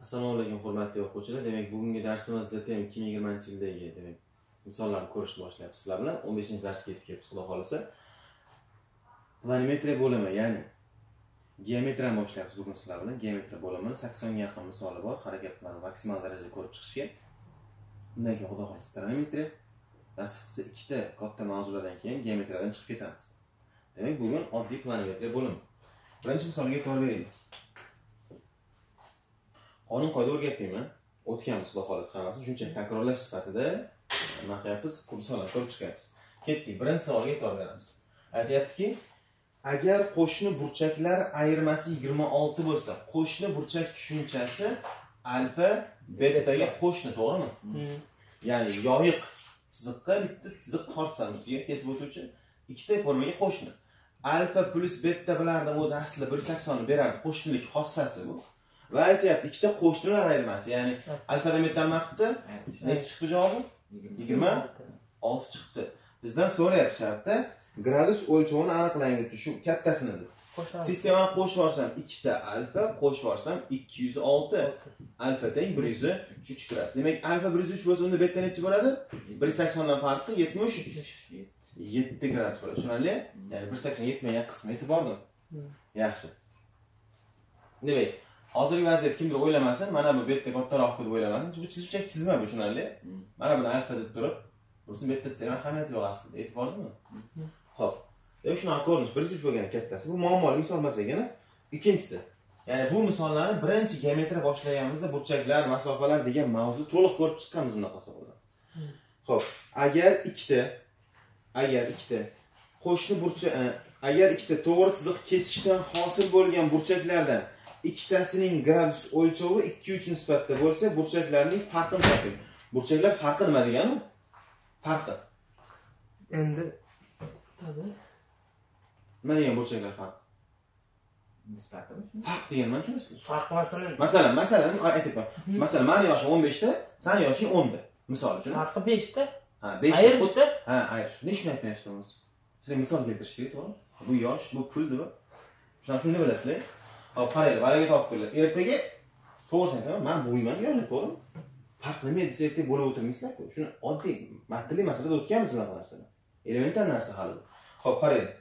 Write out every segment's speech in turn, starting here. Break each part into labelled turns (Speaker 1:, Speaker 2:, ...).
Speaker 1: Assalomu alaykum hurmatli o'quvchilar. Demak, bugungi darsimizda TEM 2020-yildagi demak misollarni ko'rishni boshlayapmiz. Sizlar bilan 15-darsga yetib kelibmiz, xudo xolasa. Planimetriya bo'limi, ya'ni geometriyani boshlayapmiz bugun sizlar bilan. Geometriya bo'limini 80 ga yaqin misoli bor. Harakat bilan maksimal darajada ko'rib chiqishga. Undan keyin xudo xolasa trigonometriya, nasib qilsa ikkita katta mavzulardan keyin geometriyadan chiqib ketamiz. Demak, bugun oddiy planimetriya bo'limi. Birinchi misolga e'tibor beraylik. Qonun qoida o'rgatmayman. O'tganmiz xudo xolasa hammasini shunchaki takrorlash sifatida nima qilyapmiz? Misollarni ko'rib chiqyapmiz. Ketdik. Birinchi savolga e'tibor beramiz. Aytayaptiki, agar qo'shni burchaklar ayirmasi 26 bo'lsa, qo'shni burchak tushunchasi alfa betaga qo'shni, to'g'rimi? Ya'ni yoyiq chiziqqa bitta chiziq tortsan ustiga kesib o'tuvchi ikkita formaga qo'shni. Alfa plus beta bilardim o'zi asli 180 ni berardi. Qo'shnilik xossasi bu. Va aytayapti, ikkita qo'shnilar ayirmasi, ya'ni alfadan betani maqibdi. Necha chiqdi javobi? 26 chiqdi. Bizdan so'rayapti, gradus o'lchovini aniqlang deb, shu kattasini deb. Sistemani qo'shib yuborsam ikkita alfa, qo'shib yuborsam 206. Alfa teng 103 gradus. Demak, alfa 103 bo'lsa, unda beta necha bo'ladi? 180 dan farqi 77 gradus bo'ladi. Tushunarli? Ya'ni 180 yetmagan qismi yetib bordim. Yaxshi. Demak, hozirgi vaziyat kimdir o'ylamasin, mana bu beta kattaroq deb o'ylamasin. Bu chizuvchak chizma bu, tushunarli? Mana buni alfa deb turib, bursin beta desam ahamiyati yo'q aslida. E'tiborlimi? Xo'p. Demak, shunaqa ko'rinish 103 bo'lgan kattasi. Bu muammoli misol emas ekan. Ikkinchisi, ya'ni bu misollarni birinchi geometriya boshlaganimizda burchaklar, masofalar degan mavzu to'liq ko'rib chiqqanmiz bunaqa savollar. Xo'p, agar ikkita qo'shni burchak, agar ikkita to'g'ri chiziq kesishdan hosil bo'lgan burchaklardan ikkitasining gradus o'lchovi 2-3 nisbatda bo'lsa, burchaklarning farqini toping. Burchaklar farqi nima degani? Farqi.
Speaker 2: Endi
Speaker 1: nima degan burchaklar farqi?
Speaker 3: Nisbatimi?
Speaker 1: Farq degan nima tushunasizmi?
Speaker 2: farq
Speaker 1: Masalan, aytayapman. Masalan, meni yoshim 15 ta, seni yoshing 10 ta. Misol uchun.
Speaker 2: farqi 5 ta.
Speaker 1: Ha, 5 ta.
Speaker 2: Ayirishda.
Speaker 1: Ha, ayirish. Ne shuni aytmayapsiz? Sizga misol keltirish kerak, to'g'rimi? Bu yosh, bu pul deb. Shuni bilasizlar. Hop, qaranglar, valaga topib ko'rlar. Ertaga to'g'risini aytaman, men bo'lmayman deganlar, to'g'rimi? Farq nima desa ertaga bo'lib o'tirmaysizlar-ku. Shuni oddiy, matnli masalada o'tganmiz bunaqa narsalar. Elementar narsa hali bu. Hop, qaranglar.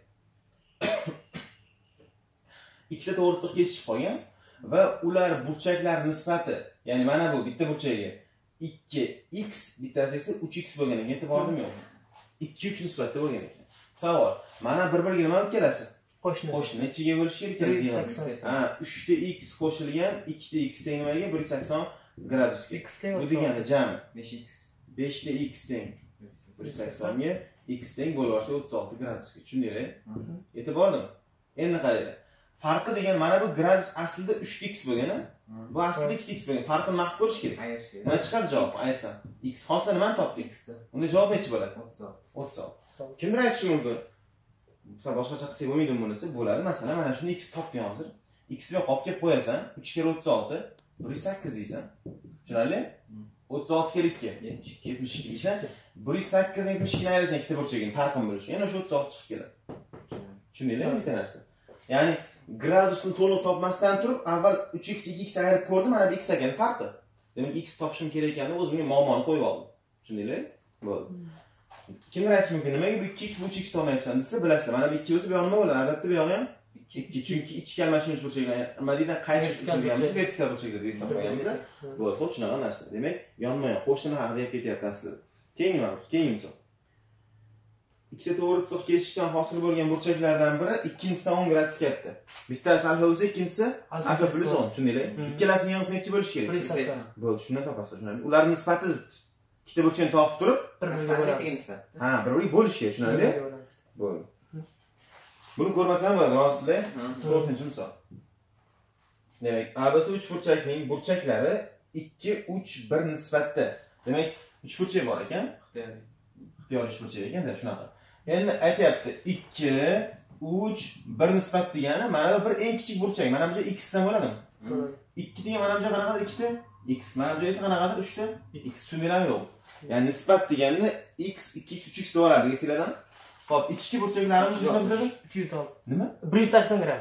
Speaker 1: Ikkita to'g'ri chiziq kesishib qolgan va ular burchaklar nisbati, ya'ni mana bu bitta burchagiga 2x, bittasi esa 3x bo'lgan ekan. E'tibordimi yo'q? 2-3 nisbatda bo'lgan ekan. Savol, mana bir-biriga nima olib kelasiz? Qo'shni nechiga bo'lish kerak ekan? Ha, 3 ta x qo'shilgan 2 ta x teng nimaga? 180 gradusga. Bu degani jami
Speaker 3: 5x.
Speaker 1: 5 ta x teng 180 ga x teng bo'lib olsa 36 gradusga. Tushundinglar? E'tiborlimi? Endi qaranglar. Farqi degan mana bu gradus aslida 3x bo'lgan-a? Bu aslida 2x bo'lgan. Farqini maqib ko'rish kerak. Nima chiqadi javob? Ayirsam. X hozir nimani topdik? Unda javob necha bo'ladi? 36. Kimdir aytishi mumkin? Misol boshqacha qilsak bo'lmaydimi buni desa, bo'ladi. Masalan, mana shuni x topgan hozir. X ni qolib kelib qo'yasan, 3 kere 36, 108 deysan. Tushunarli? 36 kere 2, 72 deysan. 108 ni 72 ni ayirsan ikkita burchagini farqini bo'lish. Yana o'sha 36 chiqib keladi. Tushundinglarmi bitta narsa? Ya'ni gradusni to'liq topmasdan turib, avval 3x 2x ayirib ko'rdim, mana bu x ekan farqi. Demak, x topishim kerak ekanini o'z bunga muammoni qo'yib oldim. Tushundinglar? Bo'ldi. Kimlar aytish mumkin? Nimaga bu 2x bu 3x topmayapsan desa, bilasizlar. Mana bu 2 bo'lsa bu yoq nima bo'ladi? Albatta bu yoq ham 2, chunki ichki almashinuv burchaklar, nima deydi? Qaychi usulganmiz, vertikal burchaklar deb hisoblaganmiz. Bo'ldi, xo'p, shunaqa narsa. Demak, yonma-yon qo'shni haqida gap ketyapti aslida. Keyingi misol. Ikkita to'g'ri chiziq kesishdan hosil bo'lgan burchaklardan biri ikkinchisidan 10 gradus katta. Bittasi alfa bo'lsa, ikkinchisi alfa plus 10. Tushundinglar? Ikkalasining yig'isi necha bo'lishi kerak?
Speaker 2: 180.
Speaker 1: Bo'ldi, shundan topasiz, tushunarli. Ularning nisbati ikkita burchakni topib turib,
Speaker 2: bir-biriga bo'ladi.
Speaker 1: ha, bir-biriga bo'lish kerak, tushunarli? Bo'ldi. Buni ko'rmasam bo'ladi, rostida. 4-misol. Demak, ABC 3 burchakning burchaklari 2, 3, 1 nisbatda. Demak, 3 burchak bor ekan. Ixtiyoriy burchak ekan-da, shunaqa. Endi aytayapti 2, 3, 1 nisbat degani mana bu bir eng kichik burchak. Mana bu joy x dan bo'ladimi? 2 degan mana bu joy qanaqadir 2 ta x, mana bu joy esa qanaqadir 3 ta x. Tushundinglarmi yo'q? Ya'ni nisbat degani x, 2x, 3x bo'lardi, esinglardan. Hop, ichki burchaklarimiz nima bizada?
Speaker 2: 306.
Speaker 1: Nima?
Speaker 2: 180 gradus.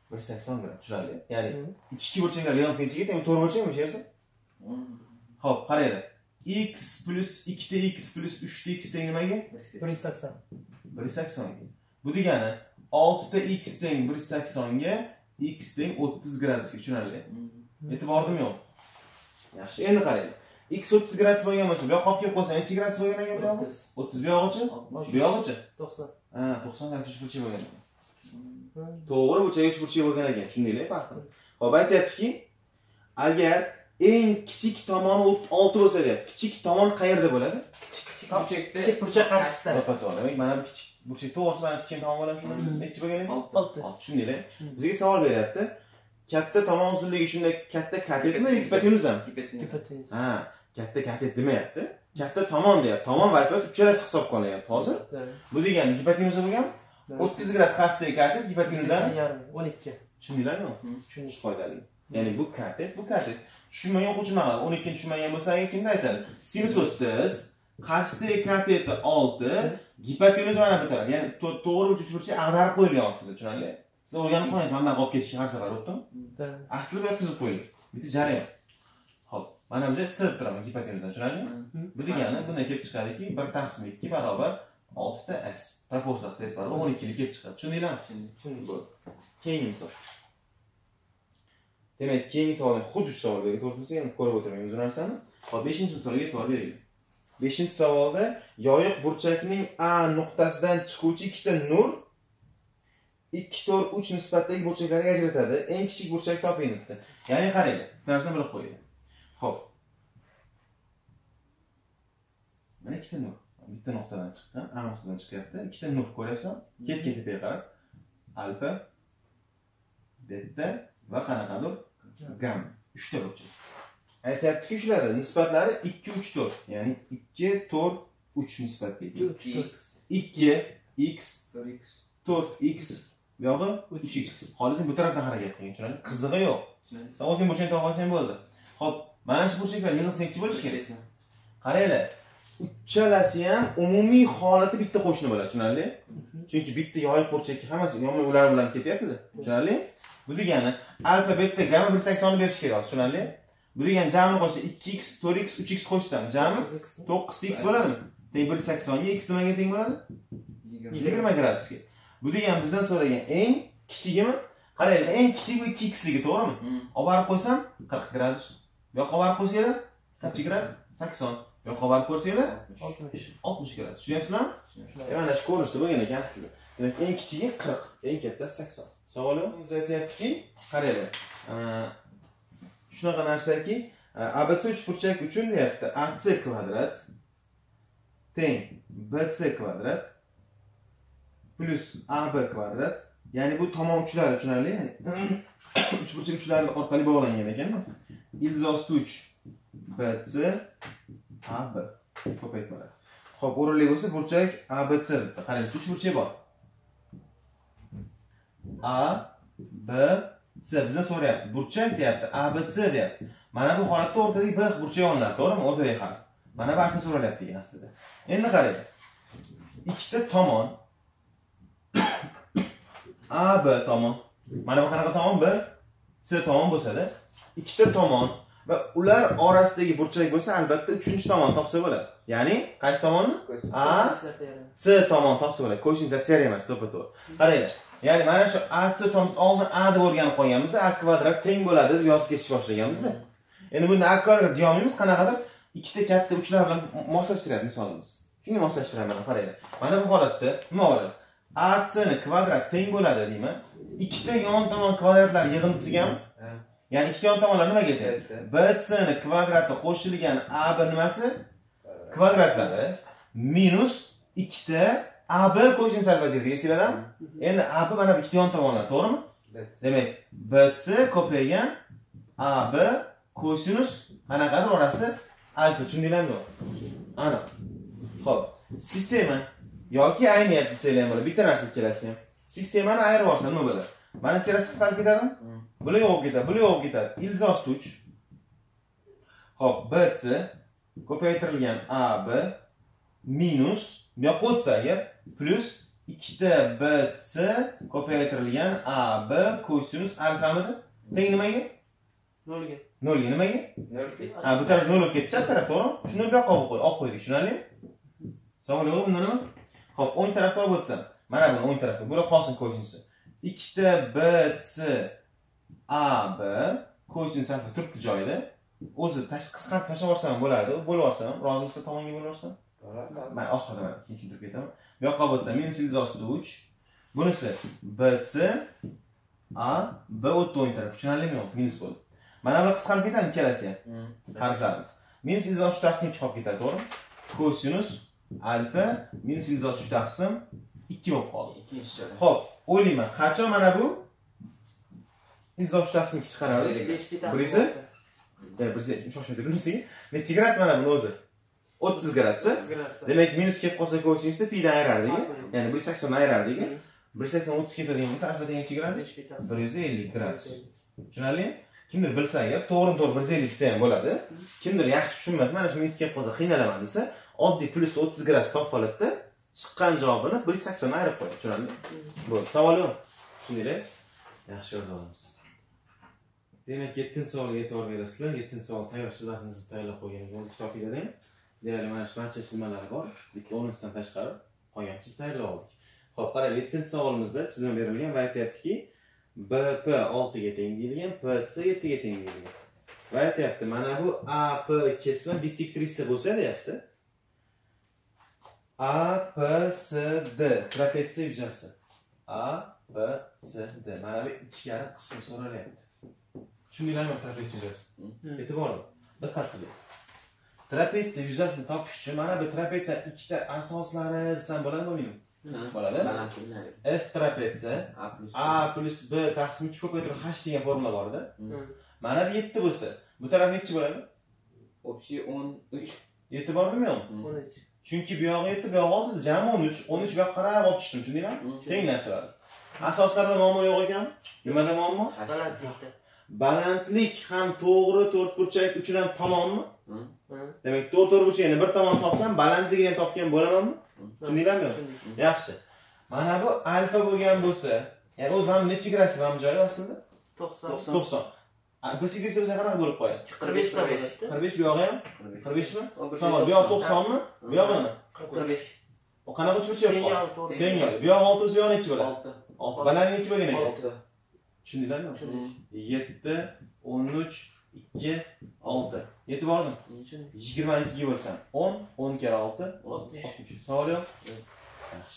Speaker 1: 180 gram tushunarli. Ya'ni ichki burchaklar yig'ilsin ichiga, demak to'g'ri burchak o'sha yersa. Xo'p, qaranglar. X plus 2x plus 3x teng nimaga?
Speaker 2: 180.
Speaker 1: 180 ga. Bu degani 6x teng 180 ga x teng 30 gradusga tushunarli. E'tibordim yo'q. Yaxshi, endi qaranglar. X 30 gradus bo'lgan bo'lsa, bu yoqqa olib kelib qo'ysam, necha gradus bo'lgan ekan bu yoqda? 30 bu yog'ichi? Bu yog'ichi?
Speaker 2: 90.
Speaker 1: Ha, 90 gradus uchburchak bo'lgan ekan. To'g'ri, burchak uchburchak bo'lgan ekan. Tushundinglar farqini? Xo'p, aytayaptiki, agar eng kichik tomoni 6 bo'lsa deyapti. Kichik tomon qayerda bo'ladi?
Speaker 2: Kichik burchak qarshisida.
Speaker 1: To'g'ri. Demak, mana bu kichik burchak to'g'risi mana kichik tomon bo'ladimi shunda? Necha bo'lgan ekan?
Speaker 2: 6.
Speaker 1: Tushundinglar? Bizga savol beryapti. Katta tomon uzunligi shunday katta katetmi, gipotenuzami?
Speaker 2: Gipotenuz.
Speaker 1: Ha, katta katet demayapti. Katta tomon deyapti. Tomon vazifasi uchalasi hisobga olinyapti hozir. Bu degani gipotenuza bo'lgan 30 gradus qarshisidagi katet gipotenuzani
Speaker 2: 12.
Speaker 1: tushundinglarmi? Tushunish qoidali. Ya'ni bu katet, bu katet. Tushunmagan o'quvchi nima qiladi? 12 ni tushunmagan bo'lsa, kimda aytadi? Sinus 30, qarshisidagi kateti 6, gipotenuza mana bu taraf. Ya'ni to'g'ri uchburchak ag'darib qo'yilgan aslida, tushunarli? Siz o'rganib qo'ying, mandan olib ketishga har safar o'tdim. Asli bu yoqqa qo'yildi. Bitta jarayon. Xo'p, mana bu sir turaman gipotenuzani, tushunarlimi? Bu degani bunday kelib chiqadiki, 1/2 barobar 6 ta s. Proporsiyasi s barobar 12 lik kelib chiqadi. Tushundinglarmi? Tushundim. Keyingi misol. Demak, keyingi savolni xuddi shu savol bergan, to'g'risi endi ko'rib o'tirmaymiz bu narsani. Xo'p, 5-misolga e'tibor beraylik. 5-savolda yoyiq burchakning A nuqtasidan chiquvchi ikkita nur 2/3 nisbatdagi burchaklarga ajratadi. Eng kichik burchak toping debdi. Ya'ni qaranglar, bu narsani bilib qo'ying. Xo'p. Mana ikkita nur. Bitta nuqtadan chiqqan, A nuqtadan chiqyapti. Ikkita nur ko'ryapsan? Ket-ketiga qarab. Alfa, beta va qanaqadir gamma. 3 ta burchak. Aytayaptiki, shularda nisbatlari 2, 3, 4. Ya'ni 2, 4, 3 nisbatga ega. 2, x, 4x yog'i 3x. Hozir bu tarafdan harakat qiling, tushunarli? Qizig'i yo'q. Sen o'zing burchakni topib olsang bo'ldi. Xo'p, mana shu burchaklar yig'ilsa bo'lishi kerak. Qaranglar. Uchalasi ham umumiy holati bitta qo'shni bo'ladi, tushunarli? Chunki bitta yoyiq burchakka hammasi yonma ular bilan ketyapti-da, tushunarli? Bu degani alfa, beta, gamma 180 ni berish kerak, tushunarli? Bu degani jamni qo'shsa 2x, 4x, 3x qo'shsam, jami 9x bo'ladimi? Teng 180 ga x nimaga teng bo'ladi? 20 gradusga. Bu degani bizdan so'ragan eng kichigimi? Qaranglar, eng kichik bu 2x ligi, to'g'rimi? Olib borib qo'ysam 40 gradus. Bu yoqqa borib qo'ysanglar 8 gradus, 80. Bu yoqqa borib ko'rsanglar 60 gradus. Tushunyapsizlarmi? Mana shu ko'rinishda bo'lgan ekan aslida. Demak, eng kichigi 40, eng kattasi 80. Savolimiz aytayaptiki, qaranglar. Shunaqa narsaki, ABC uchburchak uchun deyapti, AC kvadrat teng BC kvadrat plus AB kvadrat. Ya'ni bu tomon uchlari tushunarli, ya'ni uchburchak uchlari orqali bog'langan ekan. Ildiz 3 BC AB ko'paytmalar. Xo'p, o'rinli bo'lsa burchak ABC deb. Qarang, uchburchak bor. A, B, C bizdan so'rayapti. Burchak deyapti, ABC deyapti. Mana bu holatda o'rtadagi B burchak olinadi, to'g'rimi? O'rtadagi harf. Mana bu harfni so'ralyapti degan aslida. Endi qarang. Ikkita tomon A, B tomon. Mana bu qanaqa tomon? B, C tomon bo'lsa-da, ikkita tomon va ular orasidagi burchak bo'lsa, albatta 3-tomon topsa bo'ladi. Ya'ni, qaysi tomonni? A, C tomon topsa bo'ladi. Qo'shimcha teorem emas, to'g'ri-to'g'ri. Qaranglar. Ya'ni mana shu AC tomon oldin A deb o'rganib qo'yganmiz, A kvadrat teng bo'ladi deb yozib ketish boshlaganmiz-da. Endi bunda A kvadrat deyolmaymiz, qanaqadir ikkita katta uchlar bilan moslashtiradi misolimiz. Shunga moslashtiraman, qaranglar. Mana bu holatda nima bo'ladi? AC ni kvadrat teng bo'ladi deymi? Ikkita yon tomon kvadratlar yig'indisiga-mi? Ya'ni ikkita yon tomonlar nimaga ketadi? BC ni kvadrati qo'shilgan AB nimasi? Kvadratlari minus ikkita AB qo'shimcha albatta esinglarmi? Endi AB mana bu ikkita yon tomonlar, to'g'rimi? Demak, BC ko'paygan AB kosinus qanaqadir orasi alfa, tushundinglarmi? Aniq. Xo'p, sistema yoki ayniyat desanglar bo'ladi. Bitta narsa kelasi ham. Sistemani ayirib olsa nima bo'ladi? Mana ikkalasi qisqarib ketadimi? Bular yo'q ketadi, bular yo'q ketadi. Ildiz 3. Xo'p, BC ko'paytirilgan AB minus bu yoqqa o'tsa agar plus ikkita BC ko'paytirilgan AB kosinus alfamidi? Teng nimaga?
Speaker 2: 0 ga.
Speaker 1: 0 ga nimaga?
Speaker 3: 0
Speaker 1: Ha, bu taraf 0 olib ketdi, chat taraf to'g'rimi? Shuni bu yoqqa olib qo'ydik, tushunarlimi? Savol yo'q bunda nima? Xo'p, o'ng tarafga olib o'tsam. Mana buni o'ng tarafga. Bular qosin kosinusi. Ikkita BC AB kosinus alfa turibdi joyida. O'zi qisqartirib tashlab yuborsam bo'ladi, bo'lib yuborsam, rozi bo'lsa tomonga bo'lib yuborsam. Men oxirida keyin tushuntirib ketaman. Bu yoqqa o'tsam minus ildiz ostida 3. Bunisi BC A B o'tdi o'ng taraf. Tushunarlimi yo'q? Minus bo'ldi. Mana bular qisqarib ketadi ikkalasi ham. Harflarimiz. Minus ildiz ostida taqsim 2 qolib ketadi, to'g'rimi? Kosinus alfa minus ildiz ostida taqsim 2 bo'lib qoldi.
Speaker 3: Ikkinchi joyda.
Speaker 1: Xo'p, o'ylayman. Qachon mana bu ildiz ostida taqsim 2 chiqaradi?
Speaker 2: 5
Speaker 1: Birisi? Birisi shoshmaydi, birisi. Necha gradus mana buni o'zi? 30 gradus. Demak, minus kelib qolsa kosinusda pi dan ayirardik. Ya'ni 180 dan ayirardik. 180 30 ketadigan bo'lsa, alfa necha gradus? 150 gradus. Tushunarlimi? Kimdir bilsa agar, to'g'ri-to'g'ri 150 desa ham bo'ladi. Kimdir yaxshi tushunmas, mana shu minus kelib qolsa qiynalaman desa, oddiy plus 30 gradus topib oladi-da, chiqqan javobini 180 dan ayirib qo'yadi. Tushunarlimi? Bo'ldi. Savol yo'q. Tushundinglar? Yaxshi yozib olamiz. Demak, 7-savolga e'tibor berasizlar. 7-savol tayyor chizmasini tayyorlab qo'yganingiz kitobingizda ham deyarli mana shu barcha chizmalari bor. Bitta 10 dan tashqari qolgan chizib tayyorlab oldik. Xo'p, qarang, 7-savolimizda chizma berilgan va aytayaptiki, BP 6 ga teng deyilgan, PC 7 ga teng deyilgan. Va aytayapti, mana bu AP kesma bisektrisa bo'lsa deyapti. APCD trapetsiya yuzasi. APCD. Mana bu ichkari qism so'ralyapti. Tushundinglarmi trapetsiya yuzasi? E'tiborli. Diqqat qiling. Trapetsiya yuzasini topish uchun mana bu trapetsiya ikkita asoslari desam bo'ladimi? Bo'ladi. S trapetsiya A plus B taqsim 2 ko'paytirib H degan formula bor edi. Mana bu 7 bo'lsa, bu taraf necha bo'ladi?
Speaker 3: Общий 13.
Speaker 1: 7 bordimi yo'q?
Speaker 2: 13.
Speaker 1: Chunki bu yog'i 7, bu yog'i 6, jami 13. 13 bu yoqqa qarab olib tushdim, tushundinglarmi? Teng narsalar. Asoslarda muammo yo'q ekan. Nimada muammo?
Speaker 2: Balandlikda.
Speaker 1: Balandlik ham to'g'ri to'rtburchak uchun ham tomonmi? Demak, to'rtburchakni bir tomon topsam, balandligini ham topgan bo'lamanmi? Tushundinglarmi? Yaxshi. Mana bu alfa bo'lgan bo'lsa, ya'ni o'zi mana necha gradus mana joyi aslida?
Speaker 2: 90.
Speaker 1: 90. Bisektrisa bo'lsa qanaqa bo'lib qo'yadi?
Speaker 2: 45 ta bo'ladi.
Speaker 1: 45 bu yog'i ham? 45 mi? Savol, bu yoq 90 mi? Bu yog'i nima?
Speaker 2: 45.
Speaker 1: O qanaqa uchburchak bo'lib Teng yo'l. Bu yoq 6 bo'lsa, bu yoq necha bo'ladi?
Speaker 3: 6.
Speaker 1: 6. Balandligi necha bo'lgan ekan?
Speaker 3: 6.
Speaker 1: Tushundinglarmi? 7, 13, 2, 6. Yetib bordim. 22 ga bo'lsam 10, 10 kere 6, 60. Savol yo'q? Yaxshi.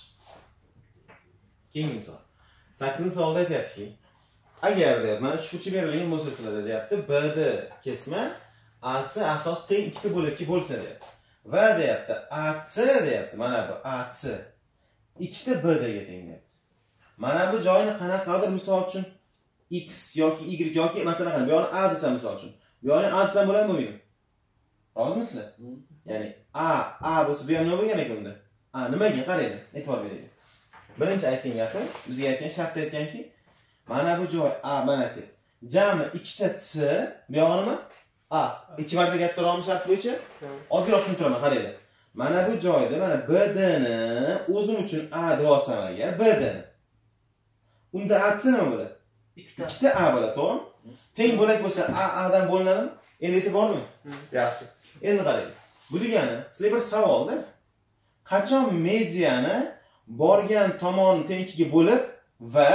Speaker 1: Keyingi misol. 8-savolda aytayaptiki, agar deyapti, mana shu uchburchak berilgan bo'lsa sizlarda deyapti, BD kesma AC asos teng ikkita bo'lakka bo'lsa deyapti. Va deyapti, AC deyapti, mana bu AC ikkita BD ga teng deyapti. Mana bu joyni qanaqadir misol uchun X yoki Y yoki masalan qani, bu yoqni A desam misol uchun. Bu yoqni A desam bo'ladimi buni? Rozimisizlar? Ya'ni A bo'lsa bu ham nima bo'lgan ekan unda? A nimaga qaraylik, e'tibor beraylik. Birinchi aytgan gapi, bizga aytgan shartda aytganki, mana bu joy A mana aytdi. Jami ikkita C, bu yog'i nima? A. 2 marta kattaroqmi shart bo'yicha? Oddiyroq tushuntiraman, qaraylik. Mana bu joyda mana BD ni o'zim uchun A deb olsam agar, BD ni. Unda AC nima bo'ladi? Ikkita A bo'ladi, to'g'rimi? Teng bo'lak bo'lsa A dan bo'linadimi? Endi e'tiborlimi? Yaxshi. Endi qaraylik. Bu degani, sizlar bir savolda qachon mediani borgan tomonni teng ikkiga bo'lib va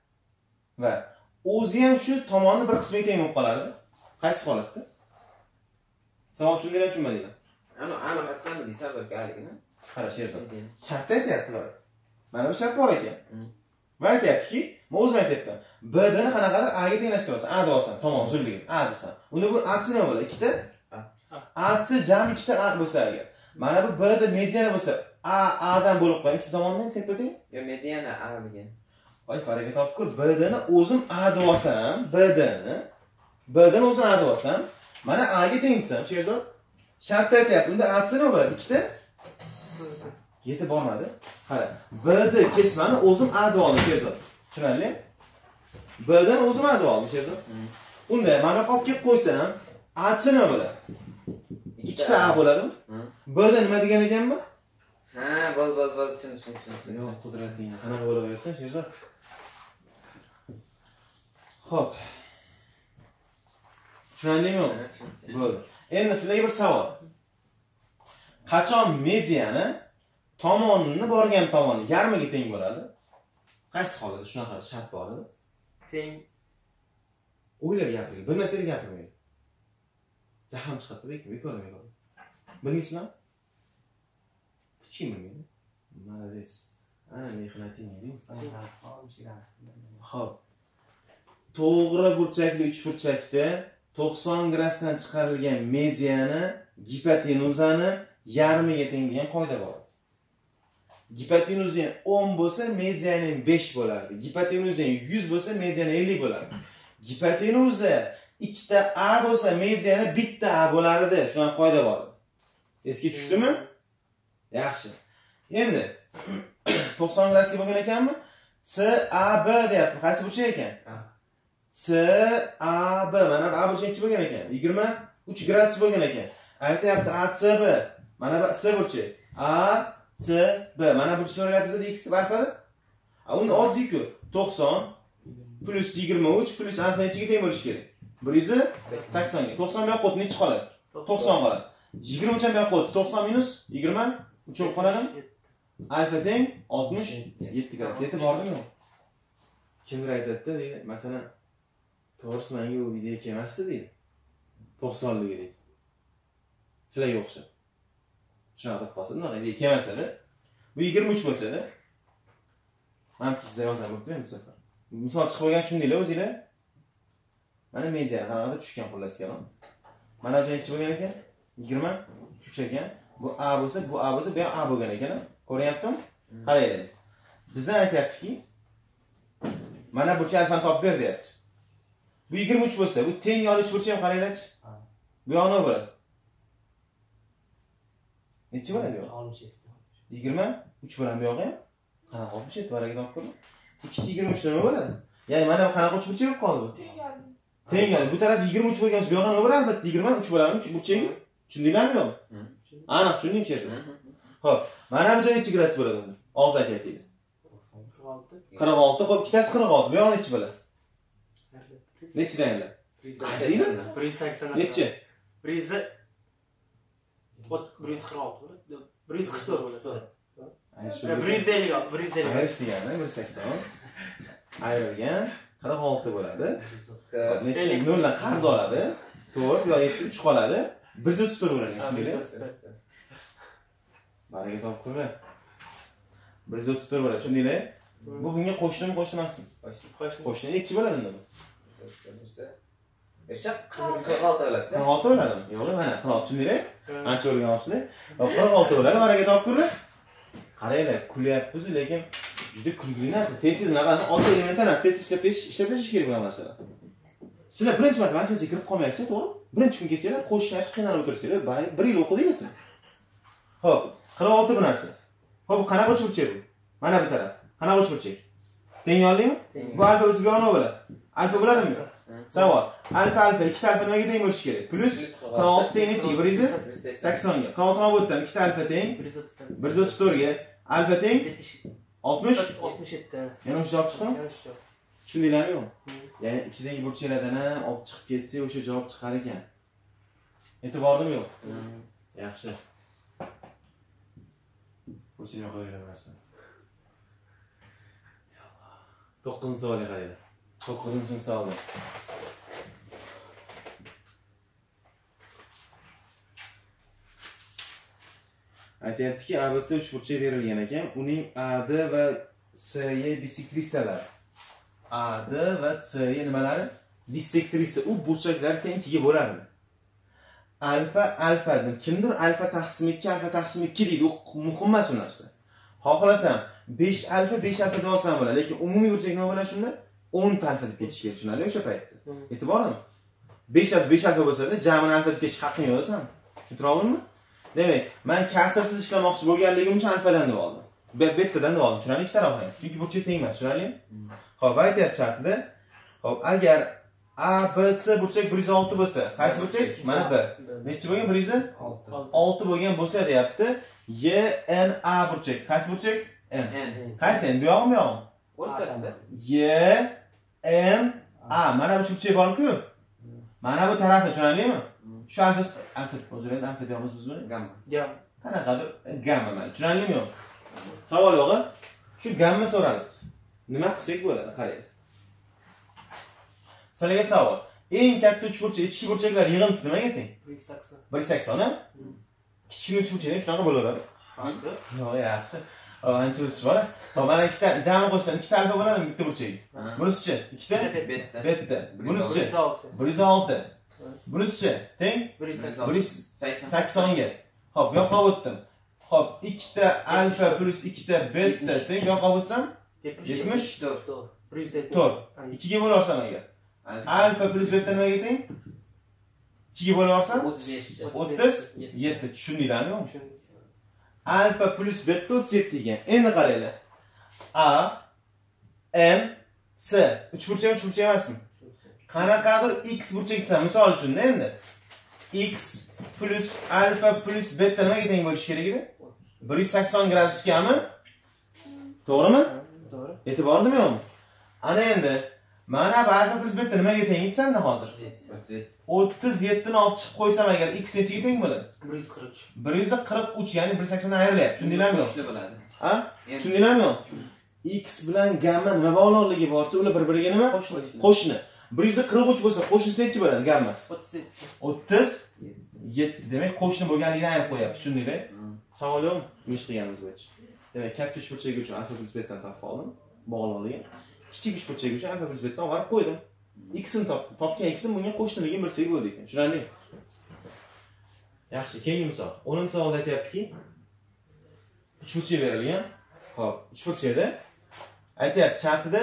Speaker 1: o'zi ham shu tomonni bir qismiga teng bo'lib qoladi. Qaysi holatda? Savol tushundinglar, tushunmadinglar?
Speaker 3: Ana qatdan desa birgaligini.
Speaker 1: Qara, sherzod. Shartda aytyapti. Mana bu shart bor ekan. Va aytyaptiki, men o'zim aytyapman. BD ni qanaqadir A ga tenglashtirasam, A deb olsam, tomon uzunligi A desam. Unda bu AC nima bo'ladi? Ikkita AC jami ikkita A bo'lsa agar. Mana bu BD mediana bo'lsa, A dan bo'lib qo'ygan ikkita tomondan teppa-teng.
Speaker 3: Yo, mediana A degan.
Speaker 1: Voy, qarang, topib ko'r. BD ni o'zim A deb olsam, BD ni o'zim A deb olsam, mana A ga teng desam, sherzod. Shartda aytyapti. Unda AC nima bo'ladi? Ikkita yetib bormadi. Qara, BD kesmani o'zim A deb oldim, sherzod. Tushunarli? Bdan o'zim A deb oldim, sherzod. Unda mana qolib kelib qo'ysam, AC nima bo'ladi? Ikkita A bo'ladimi? Bda nima degan ekanmi?
Speaker 3: Ha, bo'l, tushun.
Speaker 1: Yo'q, qudratingni qanaqa bo'laversin, Sherzod? Xo'p. Tushunarlimi? Bo'ldi. Endi sizlarga bir savol. Qachon mediani tomonni borgan tomoni yarmiga teng bo'ladi? Qaysi holda shunaqa shart bor edi?
Speaker 2: Teng.
Speaker 1: O'ylab gapiring. Bilmasangiz gapirmang. Jahlim chiqadi bekor. Bilmaysizmi? Hech kim bilmaydi. Malades. Ana mehnating eding. Xo'p. To'g'ri burchakli uchburchakda 90 gradusdan chiqarilgan mediani gipotenuzani yarmiga teng degan qoida bor. Gipotenuza 10 bo'lsa, mediani 5 bo'lardi. Gipotenuza 100 bo'lsa, mediani 50 bo'lardi. Gipotenuza ikkita A bo'lsa, mediani bitta A bo'lardi. Shunaqa qoida bor. Esga tushdimi? Yaxshi. Endi 90 gradusli bo'lgan ekanmi? CAB deyapti. Qaysi burchak ekan? CAB. Mana bu A burchakchi bo'lgan ekan. 23 gradus bo'lgan ekan. Aytayapti ACB. Mana bu C burchak. ACB. Mana bu so'rayapmiz x deb alfada. Uni oddiy-ku. 90 plus 23 plus alfa nechiga teng bo'lishi kerak? 180 ga. 90 bu yoqqa o'tib nechi qoladi? 90 qoladi. 23 ham bu yoqqa o'tib 90 minus 20 3 qoladimi? Alfa teng 67 gradus. Yetib bordimi? Kimdir aytadi deydi, masalan, to'g'risi menga u video kelmasdi deydi. 90ligi deydi. Sizlarga o'xshab. Shunaqa deb qolsa, unaqa video kelmasa-da, bu 23 bo'lsa-da, men sizga yozam bo'pti-ku bu safar. Misol chiqib bo'lgan tushundinglar o'zinglar. Mana mediani qanaqadir tushgan xullas kalom. Mana bu nechi bo'lgan ekan? 23 ekan. Bu A bo'lsa, bu A bo'lsa, bu ham A bo'lgan ekan. Ko'ryaptimi? Qaranglar. Bizdan aytayaptiki, mana burch alfani topib ber deyapti. Bu 23 bo'lsa, bu teng yo'lish burchi ham qaranglarchi. Bu yo'q nima bo'ladi? Nechi bo'ladi bu? 23 bo'ladi bu yo'q ham. Qanaqa 67 baraga topib ko'ring. 223 nima bo'ladi? Ya'ni mana bu qanaqa 3 burchak bo'lib qoldi bu? Teng yo'li. Bu taraf 23 bo'lgan bo'lsa, bu yoqqa nima bo'ladi? Albatta 23 bo'ladi burchagi. Tushundinglarmi yo'qmi? Aniq tushundim Sherzod. Xo'p, mana bu joy nechi gradus bo'ladi unda? Og'iz aytaylik. 46. Xo'p, ikkitasi 46. Bu yoq nechi bo'ladi? Nechidan ila?
Speaker 2: 180.
Speaker 1: Nechi?
Speaker 2: 146 bo'ladi. 144 bo'ladi. 150 oldi, 150.
Speaker 1: Ayirish degani 180. Ayrilgan 46 bo'ladi. Necha noldan qarz oladi? 4 yo 7 3 qoladi. 134 bo'ladi, tushundinglar? Baraga topib ko'rlar. 134 bo'ladi, tushundinglar? Bu bunga qo'shnimi, qo'shni emasmi? Qo'shni nechi bo'ladi unda bu?
Speaker 3: O'sha 46 bo'ladi.
Speaker 1: 46 bo'ladimi? Yo'q, mana 46 tushundinglar? Ancha o'rganyapsizlar. 46 bo'ladi, baraga topib ko'rlar. Qaranglar, kulyapmiz, lekin juda kulgili narsa. Tez-tez naqasi oddiy elementar narsa, tez ishlab tashlash kerak bo'lgan narsalar. Sizlar birinchi marta matematika kirib qolmayapsiz, to'g'ri? Birinchi kun kelsanglar, qo'shishlarni qiynalib o'tirsanglar, bir yil o'qidinglar sizlar. Xo'p, 46 bu narsa. Xo'p, bu qanaqa uchburchak bu? Mana bu taraf. Qanaqa uchburchak? Teng yo'limi? Bu alfa bo'lsa bu yo'q nima bo'ladi? Alfa bo'ladimi? Savol. Alfa, ikkita alfa nimaga teng bo'lishi kerak? Plus 46 teng nechi? 180 ga. 46 nima bo'lsa, ikkita alfa teng 134 ga. Alfa teng
Speaker 2: 67.
Speaker 1: Yana o'sha javob chiqdimi? Tushundinglarmi yo'qmi? Ya'ni ichidagi burchaklardan ham olib chiqib ketsa, o'sha javob chiqar ekan. E'tibordimi yo'q? Yaxshi. Burchak yo'qlaydigan narsa. 9-savolga qaraylik. 9-savol. Aytayaptiki, ABC uchburchak berilgan ekan. Uning AD va CE bisektrisalar. AD va CE nimalari? Bisektrisa. U burchaklar tengiga bo'lardi. Alfa dedim. Kimdir alfa taqsim 2, alfa taqsim 2 deydi. U muhim emas u narsa. Xohlasam 5 alfa deb olsam bo'ladi, lekin umumiy burchak nima bo'ladi shunda? 10 alfa deb ketish kerak, tushunarli o'sha paytda. E'tibormi? 5 alfa bo'lsa-da, jamin alfa deb ketish haqqing yo'q desam. Tushuntira oldimmi? Demak, men kasrsiz ishlamoqchi bo'lganligim uchun alfadan deb oldim. Bettadan deb oldim. Tushunarli, ikki tarafdan. Chunki burchak teng emas, tushunarlimi? Xo'p, aytyapti shartida. Xo'p, agar A, B, C burchak 106 bo'lsa, qaysi burchak? Mana 1. Necha bo'lgan? 106 bo'lgan bo'lsa deyapti. Y N A burchak. Qaysi burchak? N.
Speaker 3: N.
Speaker 1: Qaysi N? Bu yoqmi, bu yoqmi?
Speaker 3: O'rtasida.
Speaker 1: Y N A. Mana bu burchak borku. Mana bu tarafni tushunarlimi? Shu alfa o'zingizlar alfa deymiz biz buni.
Speaker 3: Gamma.
Speaker 2: Gam.
Speaker 1: Qanaqadir gamma mana. Tushunarlimi yo'q? Savol yo'q. Shu gamma so'ralibdi. Nima qilsak bo'ladi? Qarang. Sizlarga savol. Eng katta uchburchak, ichki burchaklar yig'indisi nimaga teng?
Speaker 2: 180.
Speaker 1: 180 ha? Kichkina uchburchak shunaqa bo'laveradi.
Speaker 2: Farqi.
Speaker 1: Yo'q, yaxshi. Ancha o'sish bor. Xo'p, mana ikkita jami qo'shsam, ikkita alfa bo'ladimi bitta burchak? Bunisi-chi? Ikkita?
Speaker 3: Bitta.
Speaker 1: Bitta. Bunisi-chi?
Speaker 2: 106.
Speaker 1: 106. Bunisi-chi? Teng?
Speaker 2: 180.
Speaker 1: 180 ga. Xo'p, bu yoqqa o'tdim. Xo'p, ikkita alfa plus ikkita beta teng, bu yoqqa o'tsam
Speaker 2: 74. 174.
Speaker 1: 4. 2 ga bo'larsam agar. Alfa plus beta nimaga teng? 2 ga bo'larsam
Speaker 3: 37.
Speaker 1: 37. Tushundinglarmi yo'qmi? Alfa plus beta 37 ekan. Endi qaranglar. A N C uchburchak emasmi? Qanaqadir x burchak desam, misol uchun endi x plus alfa plus beta nimaga teng bo'lishi kerak edi? 180 gradusgami? To'g'rimi?
Speaker 2: To'g'ri.
Speaker 1: E'tibordimi yo'qmi? Ana endi mana bu alfa plus beta nimaga teng desam-da hozir? 37 ni olib chiqib qo'ysam agar x nechiga teng bo'ladi?
Speaker 2: 143.
Speaker 1: 143, ya'ni 180 dan ayrilyapti. Tushundinglarmi yo'q?
Speaker 3: Qo'shni bo'ladi.
Speaker 1: Ha? Tushundinglarmi yo'q? X bilan gamma nima bog'liqligi borsa, ular bir-biriga nima? Qo'shni. 143 bo'lsa, qo'shnisi nechi bo'ladi gammasi?
Speaker 2: 37.
Speaker 1: 37. Demak, qo'shni bo'lganligini aytib qo'yapti. Tushundinglar? Savol yo'qmi? Ish qilganimiz bo'yicha. Demak, katta uchburchak uchun alfa plus betadan topib oldim. Bog'liqligi. Kichik uchburchak uchun alfa plus betadan olib qo'ydim. X ni topdim. Topgan X bunga qo'shniligini bilsak bo'ldi ekan. Tushunarlimi? Yaxshi, keyingi misol. 10-savolda aytayaptiki, uchburchak berilgan. Xo'p, uchburchakda aytayapti, shartida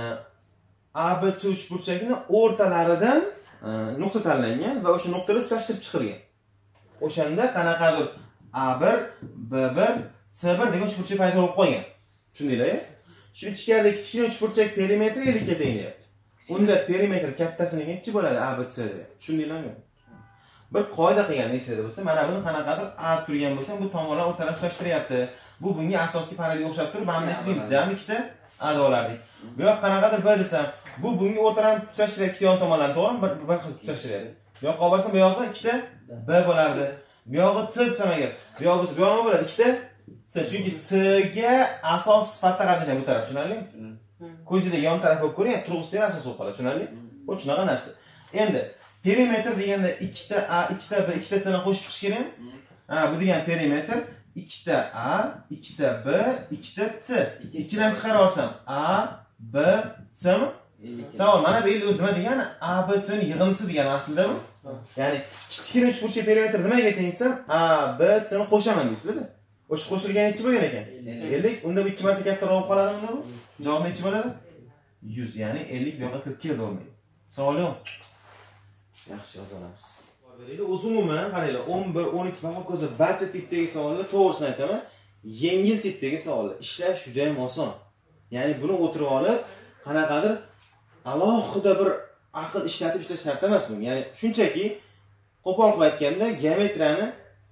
Speaker 1: ABC uchburchakni o'rtalaridan nuqta tanlangan va o'sha nuqtalar tutashtirib chiqilgan. O'shanda qanaqadir A1, B1, C1 degan uchburchak paydo bo'lib qolgan. Tushundinglar-mi? Shu ichkarida kichkina uchburchak perimetri 50 ga teng deyapti. Unda perimetr kattasini nechi bo'ladi ABC deb. Tushundinglarmi? Bir qoida qilgan esingizda bo'lsa, mana buni qanaqadir A turgan bo'lsa, bu tomonlar o'rtalab tutashtiryapti. Bu bunga asosiy parallelga o'xshab turib, mana nechi deymiz? Jami ikkita A olardik. Bu yoq qanaqadir B desam, bu bunga o'rtalarni tutashtiryapti, ikkita yon tomonlarni, to'g'rimi? Bir xil tutashtiryapti. Bu yoqqa olib borsam, bu yoqda ikkita B bo'lardi. Bu yog'i C desam agar, bu yoq bo'lsa, bu yoq nima bo'ladi? Ikkita C, chunki C ga asos sifatida qatnashadi bu taraf, tushunarlimi? Ko'zida yon taraf bo'lib ko'ring, turg'usiga asos bo'lib qoladi, tushunarlimi? Bu shunaqa narsa. Endi perimetr deganda ikkita A, ikkita B, ikkita C ni qo'shib chiqish kerak. Ha, bu degan perimetr ikkita A, ikkita B, ikkita C. 2 dan chiqarib olsam A, B, C mi? Savol, mana bu o'zi nima degani? A, B, C ni yig'indisi degani aslidami? Ya'ni kichkina uchburchak perimetr nimaga teng desam, A, B, C ni qo'shaman deysizlar-da. O'sha qo'shilgan necha bo'lgan ekan? 50. Unda bu 2 marta kattaroq bo'lib qoladimi bu? Javob necha bo'ladi? 100, ya'ni 50 bu yoqqa kirib keldi olmaydi. Savol yo'q. Yaxshi yozamiz. O'zi umuman qaranglar, 11, 12 va hokazo barcha tipdagi savollar to'g'risini aytaman, yengil tipdagi savollar. Ishlash juda ham oson. Ya'ni buni o'tirib olib, qanaqadir alohida bir aql ishlatib ishlash shart emas bu. Ya'ni shunchaki qo'pol qilib aytganda, geometriyani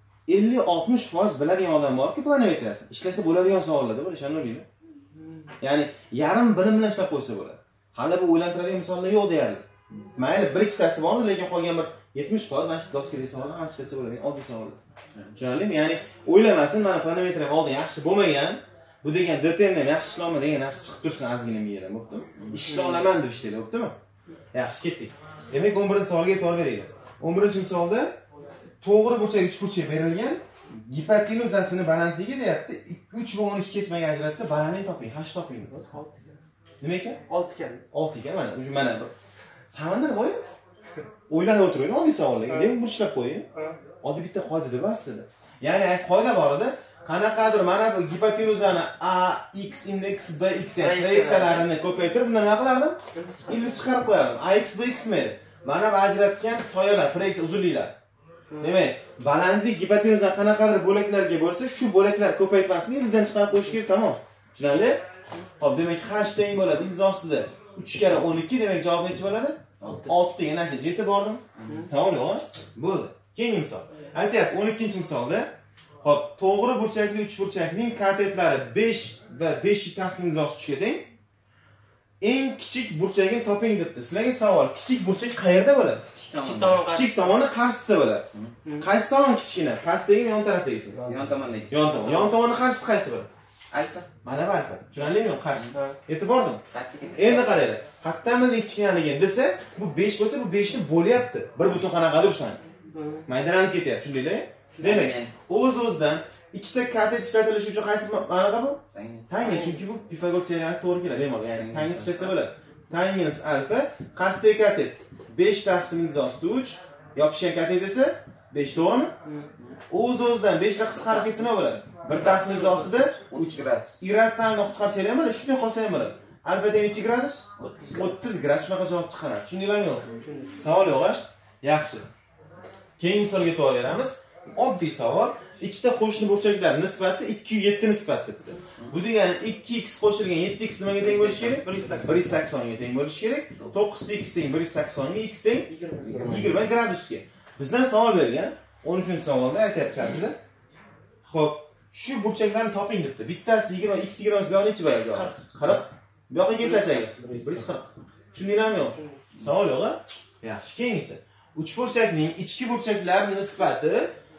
Speaker 1: 50-60% biladigan odam borki, planometriyasini ishlashda bo'ladigan savollarda bo'lish, anlaymi? Ya'ni yarim bilim bilan ishlab qo'ysa bo'ladi. Hali bu o'ylantiradigan misollar yo'q deyarli. Mayli, bir ikkitasi bor, lekin qolgan bir 70% mana shu doskaga savollar ham ishlasa bo'ladigan oddiy savollar. Tushunarlimi? Ya'ni o'ylamasin, mana planometriya oldin yaxshi bo'lmagan, bu degan DTM ham yaxshi ishlolma degan narsa chiqib tursin ozgina miyada, bo'ptimi? Ishlay olaman deb ishlaydi, bo'ptimi? Yaxshi, ketdik. Demak, 11-savolga e'tibor beraylik. 11-misolda to'g'ri burchak uchburchak berilgan, gipotenuzasini balandligi deyapti. 3 va 12 kesmaga ajratsa, balandlikni toping, h toping.
Speaker 2: 6 ekan.
Speaker 1: Nima ekan?
Speaker 2: 6 ekan.
Speaker 1: 6 ekan, mana shu mana bir. Samandar voy. O'ylanib o'tiring, oddiy savollarga. Demak, burchlab qo'ying. Oddiy bitta qoida deb aslida. Ya'ni qoida bor edi. Qanaqadir mana bu gipotenuzani A, X indeks, B, X proyeksiyalarini ko'paytirib, buni nima qilardim? Ildiz chiqarib qo'yardim. A, X, B, X mayli. Mana bu ajratgan soyalar, proyeksiya uzunliklar. Demak, balandlik gipotenuza qanaqadir bo'laklarga bo'lsa, shu bo'laklar ko'paytmasini ildizdan chiqarib qo'yish kerak, tamom. Tushunarli? Xo'p, demak, h teng bo'ladi ildiz ostida 3 kara 12, demak javob necha bo'ladi? 6 degan natija yetib bordim. Savol yo'q, bo'ldi. Keyingi misol. Aytayapti, 12-misolda Xo'p, to'g'ri burchakli uchburchakning katetlari 5 va 5 taqsim izohsiga teng. Eng kichik burchagini toping debdi. Sizlarga savol, kichik burchak qayerda bo'ladi? Kichik tomoni qarshisida bo'ladi. Qaysi tomon kichkina? Pastdagimi, yon tarafdagisimi?
Speaker 3: Yon tomondagi.
Speaker 1: Yon tomoni qarshisi qaysi bo'ladi?
Speaker 3: Alfa.
Speaker 1: Mana bu alfa. Tushunarlimi? Qarshisi. E'tibordimi?
Speaker 3: Pastga.
Speaker 1: Endi qaranglar. Qattamizning kichkinaligini desa, bu 5 bo'lsa, bu 5 ni bo'lyapti. Bir butun qanaqadir ursan. Maydalanib ketyapti, tushundinglar? Demak, o'z-o'zidan ikkita katet ishlatilishi uchun qaysi ma'noda bu? Tangens, chunki bu Pifagor teoremasi to'g'ri keladi, bemalol. Ya'ni tangens ishlatsa bo'ladi. Tangens alfa qarshidagi katet 5 taqsim izosida 3, yopishgan katet esa 5, to'g'rimi? O'z-o'zidan 5 ta qisqarib ketsa nima bo'ladi? 1 taqsim izosida
Speaker 3: 3 gradus.
Speaker 1: Irratsional qutqarsa ham bo'ladi, shunday qolsa ham bo'ladi. Alfa teng necha gradus? 30 gradus. Shunaqa javob chiqaradi. Tushundinglarmi yo'q? Savol yo'q-a? Yaxshi. Keyingi misolga to'g'ri beramiz. Oddiy savol. Ikkita qo'shni burchaklar nisbati 2:7 nisbat debdi. Bu degani 2x qo'shilgan 7x nimaga teng bo'lishi kerak? 180 ga teng bo'lishi kerak. 9x teng 180 ga, x teng 20 gradusga. Bizdan savol bergan 13-savolda aytyapti shartida. Xo'p, shu burchaklarni toping debdi. Bittasi 20, x 20 bu yoqda necha bo'ladi javob? 40. Bu yoqqa kelsachaga 140. Tushundinglarmi yo'q? Savol yo'q-a? Yaxshi, keyingisi. Uchburchakning ichki burchaklar nisbati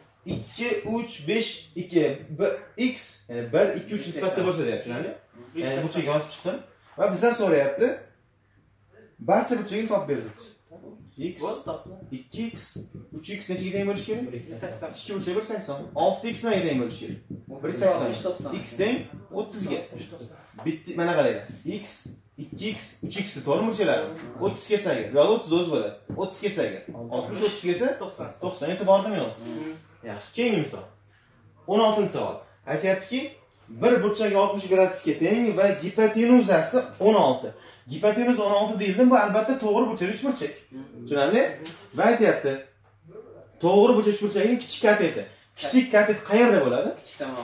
Speaker 1: 2, 3, 5, 2, x, yani 1, 2, 3 nisbatda bo'lsa deyapti, tushunarli? Yani burchak yozib chiqdim va bizdan so'rayapti. Barcha burchakni topib berdi. X, 2x, 3x nechaga teng bo'lishi kerak? 180. Ichki burchak 180. 6x nimaga teng bo'lishi kerak? 180. X teng 30 ga. Bitti, mana qaranglar. X, 2x, 3x to'g'ri burchaklarimiz. 30 kelsaga, bu yoqda 30 o'z bo'ladi. 30 kelsaga, 60, 30 kelsa 90. E'tibordami yo'q? Yaxshi, keyingi misol. 16-savol. Aytayaptiki, bir burchak 60 gradusga teng va gipotenuzasi 16. Gipotenuz 16 deyildi, bu albatta to'g'ri burchak uchburchak. Tushunarli? Va aytayapti, to'g'ri burchak uchburchakning kichik kateti. Kichik katet qayerda bo'ladi?
Speaker 3: Kichik tomon.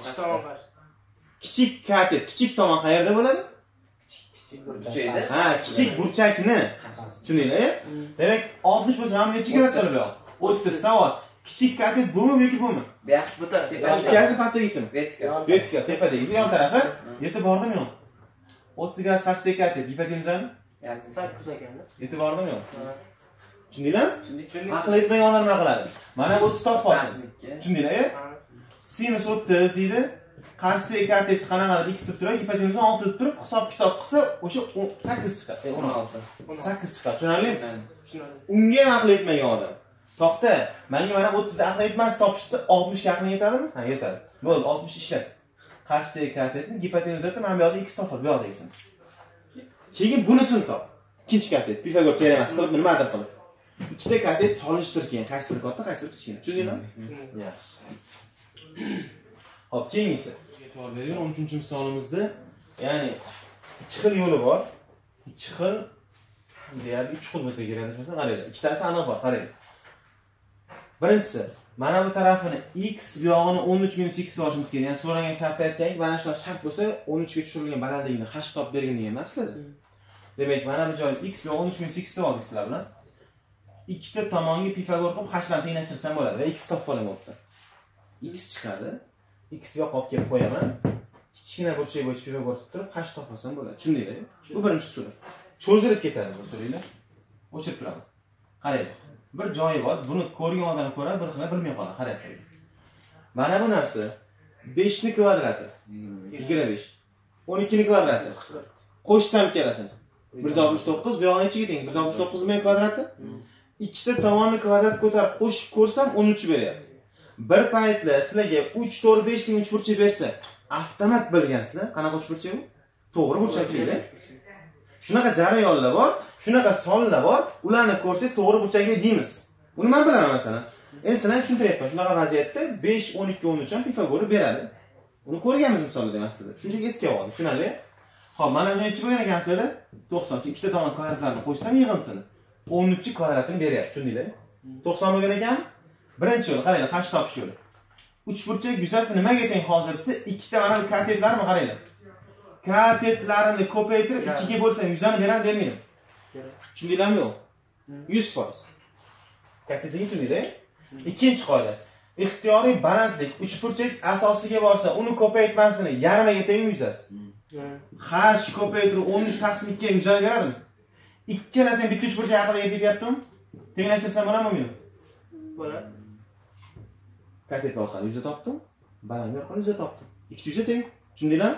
Speaker 1: Kichik katet, kichik tomon qayerda bo'ladi?
Speaker 3: Burchakda.
Speaker 1: Ha, kichik burchakni. Tushundinglar? Demak, 60 bo'lsa ham necha gradus bo'ladi bu? 30. Savol. Kichik katet bumi yoki bumi?
Speaker 3: Bu yoq
Speaker 1: Tepasi pastdagisimi?
Speaker 3: vertikal.
Speaker 1: Vertikal, tepadagisi, yon tarafi. E'tibordami yo'q? 30 gradus qarshidagi katet, gipotenuzami?
Speaker 2: 8 ekan.
Speaker 1: E'tibordami yo'q? Tushundinglarmi?
Speaker 3: Tushundik.
Speaker 1: Aql etmagan odam nima qiladi? Mana bu 30 topib olsin. Tushundinglar-ku? Sinus 30 deydi. Qarshidagi katet qanaqadir x deb turadi, gipotenuzni 6 deb turib, hisob-kitob qilsa, o'sha 8 chiqadi.
Speaker 3: 16.
Speaker 1: 8 chiqadi, tushunarli? Unga aql etmagan odam. To'xta, menga mana 30 da aql etmas topishsa 60 ga aql yetadimi? Ha, yetadi. Bo'ldi, 60 ishlat. Qarshidagi katetni gipotenuzda mana bu yoqda x topil, bu yoqdagisini. Keyin bunisini top. Ikkinchi katet, Pifagor teoremasi qilib, nimadir qilib. Ikkita katet solishtirgan, qaysi biri katta, qaysi biri kichkina. Tushundinglarmi? Yaxshi. Hop, keyingisi. E'tibor bering, 13-misolimizda, ya'ni ikki xil yo'li bor. Ikki xil deyarli 3 xil bo'lsa kerak, desam, qaranglar. Ikkitasi aniq bor, qaranglar. Birinchisi, mana bu tarafini x, bu yog'ini 13 - x olishimiz kerak. Ya'ni so'ragan shartda aytganki, mana shunaqa shart bo'lsa, 13 ga tushirilgan balandlikni h topib bergin degan aslida. Demak, mana bu joy x, bu 13 - x deb oldik sizlar bilan. Ikkita tomonga Pifagor qilib h bilan tenglashtirsam bo'ladi va x topib olaman bu yerda. X chiqadi. X yoqqa olib kelib qo'yaman. Kichkina burchak bo'yicha Pifagor qilib turib h topib olsam bo'ladi. Tushundinglarmi? Bu birinchi usul. Cho'zilib ketadi bu usulinglar. O'chirib turaman. Qaranglar. Bir joyi bor. Buni ko'rgan odam ko'radi, bir xil bilmay qoladi. Qarang. Mana bu narsa 5 ni kvadrati 25. 12 ni kvadrati. Qo'shsam ikkalasini. 169, bu yog'i nechiga teng? 169 ni kvadrati. Ikkita tomonni kvadrat ko'tarib qo'shib ko'rsam 13 beryapti. Bir paytlar sizlarga 3, 4, 5 teng uchburchak bersa, avtomat bilgansizlar. Qanaqa uchburchak bu? To'g'ri burchaklar. Shunaqa jarayonlar bor, shunaqa sonlar bor. Ularni ko'rsak to'g'ri burchakli deymiz. Buni men bilaman masalan. Endi sizlarga tushuntiryapman. Shunaqa vaziyatda 5, 12, 13 ham Pifagor beradi. Uni ko'rganmiz misolda aslida. Shunchaki esga oldi, tushunarli? Xo'p, mana bu necha bo'lgan ekan sizlarda? 90. Ikkita tomon kvadratlarni qo'shsam yig'insini 13 kvadratini beryapti, tushundinglarmi? 90 bo'lgan ekan. Birinchi yo'l, qaranglar, h topish yo'li. Uchburchak yuzasi nimaga teng hozir desa, ikkita mana bu katetlarmi qaranglar. Katetlarini ko'paytirib 2 ga bo'lsam yuzani beradi, bermaydi. Tushundinglarmi yo'q? 100%. Katetlikni tushundinglar? Ikkinchi qoida. ixtiyoriy balandlik uchburchak asosiga borsa, uni ko'paytmasini yarmiga tengmi yuzasiz? H ko'paytirib 13 taqsim 2 ga yuzaveradimi? Ikkalasi bitta uchburchak haqida gap ketyaptimi? Tenglashtirsam bo'ladimi?
Speaker 2: Bo'ladi.
Speaker 1: Katet orqali yuza topdim. Baland orqali yuza topdim. Ikkita yuza teng. Tushundinglar?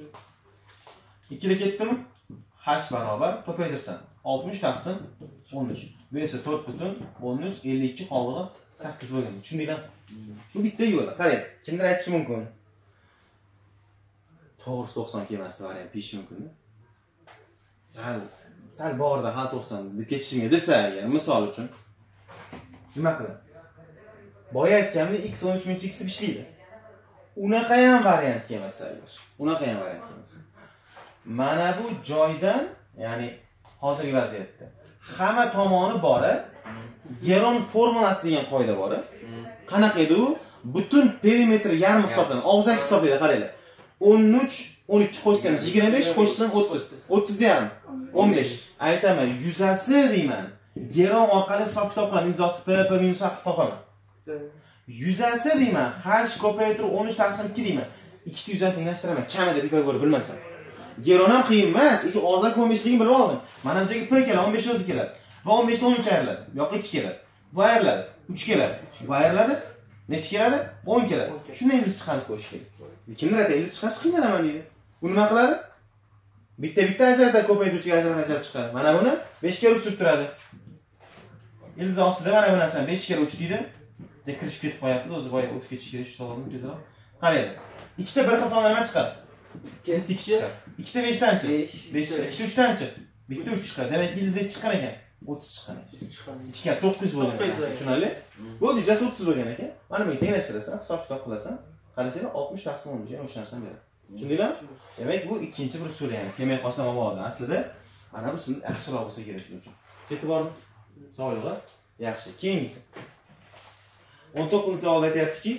Speaker 1: 2 ga ketdimi? H barobar ko'paytirsam 60 taqsim 13. Bu esa 4,13 52 qoldig'i 8 bo'lgan. Tushundinglar? Bu bitta yo'l. Qarang, kimdir aytishi mumkin. To'g'ri 90 kelmasdi variant deyish mumkin-da. Sal borda hal 90 deb ketishimga desa, agar misol uchun nima qiladi? Boya aytganimda x 13 x deb ishlaydi. Unaqa ham variant kelmasa agar. Unaqa ham variant kelmasa. Mana bu joydan, ya'ni hozirgi vaziyatda hamma tomoni bor. Geron formulasi degan qoida bor. Qanaqa edi u? Butun perimetr yarim hisoblanadi. Og'zaki hisoblaydi, qaranglar. 13 12 qo'shsam 25 qo'shsam 30. 30 da yarim 15. Aytaman, yuzasi deyman. Geron orqali hisob kitob qilaman. Imzosi p minus haqi topaman. Yuzasi deyman. H ko'paytirib 13 taqsim 2 deyman. Ikkita yuzani tenglashtiraman. Kamida Pifagor bilmasam. Geron ham qiyin emas. O'sha og'zaki 15ligini bilib oldim. Mana bu yerga p keladi, 15 o'zi keladi. Va 15 dan 13 ayriladi. Bu yoqqa 2 keladi. Bu ayriladi. 3 keladi. Bu ayriladi. Necha keladi? 10 keladi. Shuni ildiz chiqarib qo'yish kerak. Kimdir aytadi, ildiz chiqarish qiynalaman deydi. Bu nima qiladi? Bitta ajratdan ko'paytiruvchiga ajratib chiqadi. Mana buni 5 ga 3 turadi. Ildiz ostida mana bu narsani 5 ga 3 deydi. Kirishib ketib qo'yapti. O'zi boya o'tib ketish kerak, shu to'g'rimi? Tezroq. Qaranglar. Ikkita bir xil sonlar nima chiqadi? 2 chiqadi. Ikkita 5 danchi? 5. Ikkita 3 danchi? Bitta 3 chiqadi. Demak, ildizda chiqqan ekan. 30 chiqqan ekan. Ichkari 900 bo'lgan ekan. Tushunarli? Bu yuzasi 30 bo'lgan ekan. Mana buni tenglashtirasam, hisob kitob qilasan, qarasanglar 60 taqsim 13, ya'ni o'sha narsani beradi. Tushundinglarmi? Demak, bu ikkinchi bir usul, ya'ni kelmay qolsa mabodo. Aslida mana bu usul yaxshiroq bo'lsa kerak shuning uchun. Ketib bormi? Savollar? Yaxshi. Keyingisi. 19-savolda aytayaptiki,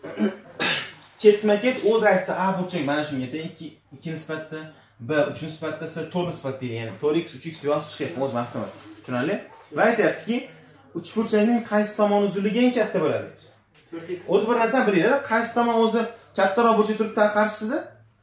Speaker 1: ketma-ket o'z aytdi A burchak mana shunga teng 2 nisbatda, B 3 nisbatda, C 4 nisbatda deydi. Ya'ni 4x 3x deb yozib chiqyapti o'z maqtamida. Tushunarli? Va aytayaptiki, uchburchakning qaysi tomoni uzunligi eng katta bo'ladi?
Speaker 2: 4x.
Speaker 1: O'z bir narsani bilinglar, qaysi tomon o'zi kattaroq burchak turibdi qarshisida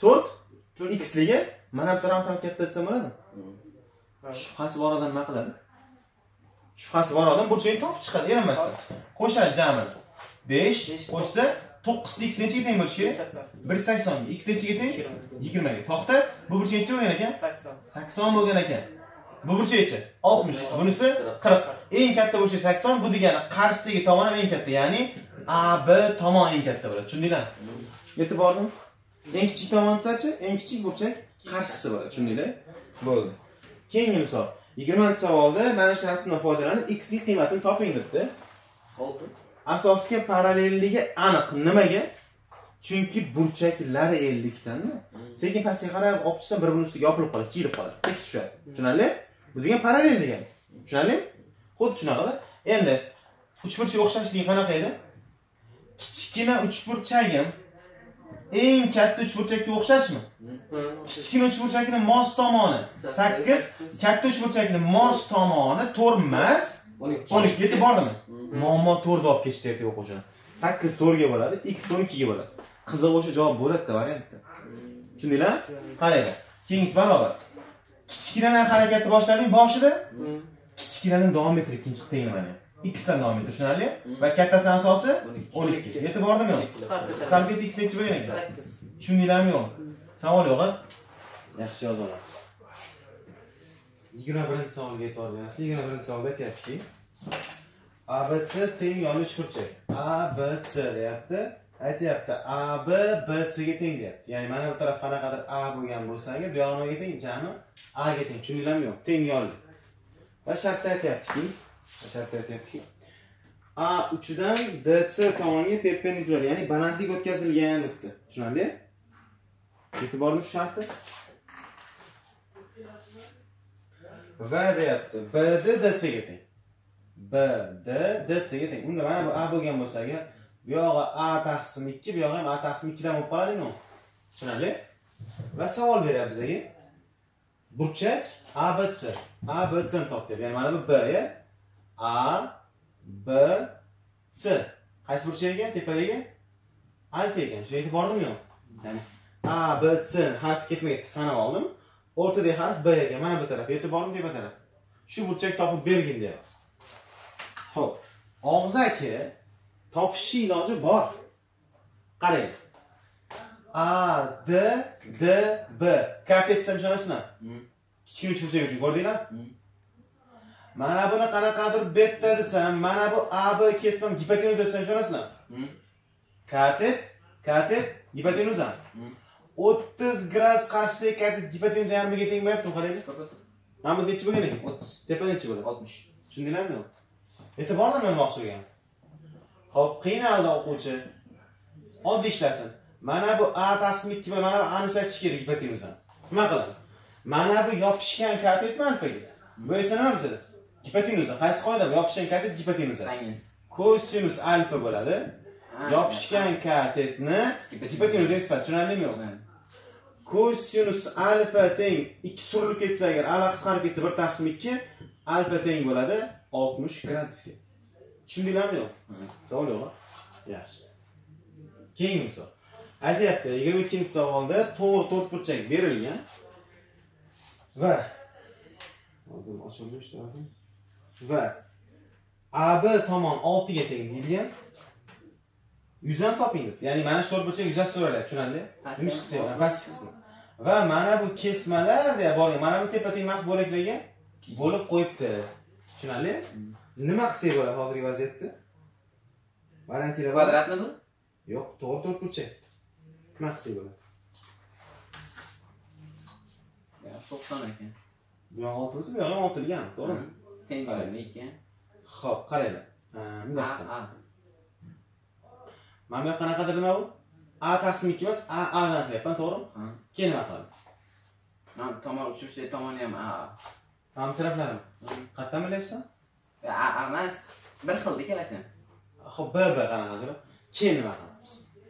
Speaker 1: 4x ligi, mana bu tarafdan katta desa bo'ladimi? Shubhasi bor odam nima qiladi? Shubhasi bor odam burchakni topib chiqadi, erinmasdan. Qo'shadi jami 5 qo'shsa 9 x nechaga teng bo'lishi kerak? 180 ga. X nechaga teng? 20 ga. To'xta, bu burchak necha bo'lgan ekan? 80 bo'lgan ekan. Bu burchakcha 60, bunisi 40. Eng katta burchak 80, bu degani qarshisidagi tomon ham eng katta, ya'ni AB tomon eng katta bo'ladi. Tushundinglarmi? Yetib bordim. Eng kichik tomon esa-chi, eng kichik burchak qarshisi bo'ladi. Tushundinglar? Bo'ldi. Keyingi misol. 20-savolda mana shu narsadan foydalanib x ning qiymatini toping debdi.
Speaker 3: Oldi.
Speaker 1: Asosiga parallelligi aniq. Nimaga? Chunki burchaklari 50 tanda. Sekin pastga qarab olib tursam bir-birining ustiga yopilib qoladi, kiyilib qoladi. Tekis tushadi. Tushunarli? Bu degan parallel degani. Tushunarli? Xuddi shunaqa. Endi uchburchak o'xshashligi qanaqa edi? Kichkina uchburchagim eng katta uchburchakka o'xshashmi? Kichkina uchburchakning mos tomoni 8, katta uchburchakning mos tomoni 4 emas, 12. Yetib bordimi? Muammo 4 olib ketishyapti o'quvchilar. 8 4 ga bo'ladi, x 12 ga bo'ladi. Qiziq o'sha javob bo'ladi-da variantda. Tushundinglar? Qaranglar. Keyingisi barobar. Kichkinadan harakatni boshlading boshida, kichkinadan davom ettir ikkinchi tengmani. X dan davom ettir, tushunarli? Va kattasining asosi 12. Yetib bordimi yo'q? Qisqarib x necha bo'lgan ekan? 8. Tushundinglarmi yo'q? Savol yo'q-a? Yaxshi yoza olamiz. 21-savolga e'tibor beramiz. 21-savolda aytayaptiki, ABC teng yonli uchburchak. ABC deyapti. Aytayapti, AB BC ga teng deyapti. Ya'ni mana bu taraf qanaqadir A bo'lgan bo'lsa, agar bu yoqqa nimaga teng? Jami A ga teng. Tushundinglarmi yo'q? Teng yonli. Va shartda aytayaptiki, A uchidan DC tomoniga perpendikulyar, ya'ni balandlik o'tkazilgan debdi. Tushunarli? E'tiborni sharti. Va deyapti, BD DC ga teng. BD DC ga teng. Unda mana bu A bo'lgan bo'lsa, agar bu yog'i A taqsim 2, bu yog'i ham A taqsim 2 dan bo'lib qoladimi? Tushunarli? Va savol beryapti bizga. Burchak ABC. ABC ni top deb. Ya'ni mana bu B ya. A B C. Qaysi burchak ekan? Tepadagi alfa ekan. Shunga e'tibordimmi yo'q? Ya'ni A, B, C harfi ketmaydi, sanab oldim. O'rtadagi harf B ekan. Mana bu taraf, e'tiborim tepa taraf. Shu burchak topib bergin deyapmiz. Xo'p, og'zaki topishni iloji bor. Qarang. A, D, D, B. Katet desam ishonasizmi? Kichkina burchak uchun ko'rdinglar? Mana buni qanaqadir beta desam, mana bu AB kesmam gipotenuza desam ishonasizmi? Katet, gipotenuza. 30 gradus qarshisidagi katet gipotenuza yarmiga teng bo'lyapti, qarang. Mana bu nechi bo'lgan ekan?
Speaker 3: 30.
Speaker 1: Tepa nechi bo'ladi?
Speaker 3: 60.
Speaker 1: Tushundinglarmi? E'tiborli bo'lmoqchi bo'lgan. Xo'p, qiynaldi o'quvchi. Oddiy ishlasin. Mana bu A taqsim 2 bilan mana bu A ni ishlatish kerak gipotenuza. Nima qiladi? Mana bu yopishgan katetmi alfaga? Bu esa nima bizda? Gipotenuza. Qaysi qoida bu? Yopishgan katet gipotenuza. Kosinus alfa bo'ladi. Yopishgan katetni gipotenuzaga nisbat tushunarlimi yo'q? Kosinus alfa teng 2 surilib ketsa agar A qisqarib ketsa 1 taqsim 2 alfa teng bo'ladi 60 gradusga. Tushundinglarmi yo'q? Savol yo'q. Yaxshi. Keyingi misol. Aytyapti, 22-savolda to'g'ri to'rtburchak berilgan va AB tomon 6 ga teng deyilgan. Yuzdan toping deb. Ya'ni mana shu to'rtburchak yuzasi so'raladi, tushunarli? Nima qilsa, pastki qismi. Va mana bu kesmalar deya borgan. Mana bu tepa-teng maq bo'laklarga bo'lib qo'yibdi. Tushunarli? Nima qilsak bo'ladi hozirgi vaziyatda? Variantlar
Speaker 3: Kvadratmi bu?
Speaker 1: Yo'q, to'g'ri to'rtburchak. Nima qilsak bo'ladi?
Speaker 3: 90 ekan.
Speaker 1: Bu yoq 6 bo'lsa, bu yoq ham 6 bo'lgan, to'g'rimi?
Speaker 3: Teng bo'ladi ekan.
Speaker 1: Xo'p, qaranglar. Bunday qilsam.
Speaker 3: A.
Speaker 1: Mana bu qanaqadir nima bu? A taqsim 2 emas, A dan qilyapman, to'g'rimi? Keyin nima qilaman?
Speaker 3: Mana tomon uchuvchi tomoni ham A.
Speaker 1: Mana bu taraflarim. Qayerdan bilyapsan?
Speaker 3: A emas, bir xil ikkalasi.
Speaker 1: Xo'p, B qanaqadir? Keyin nima qilamiz?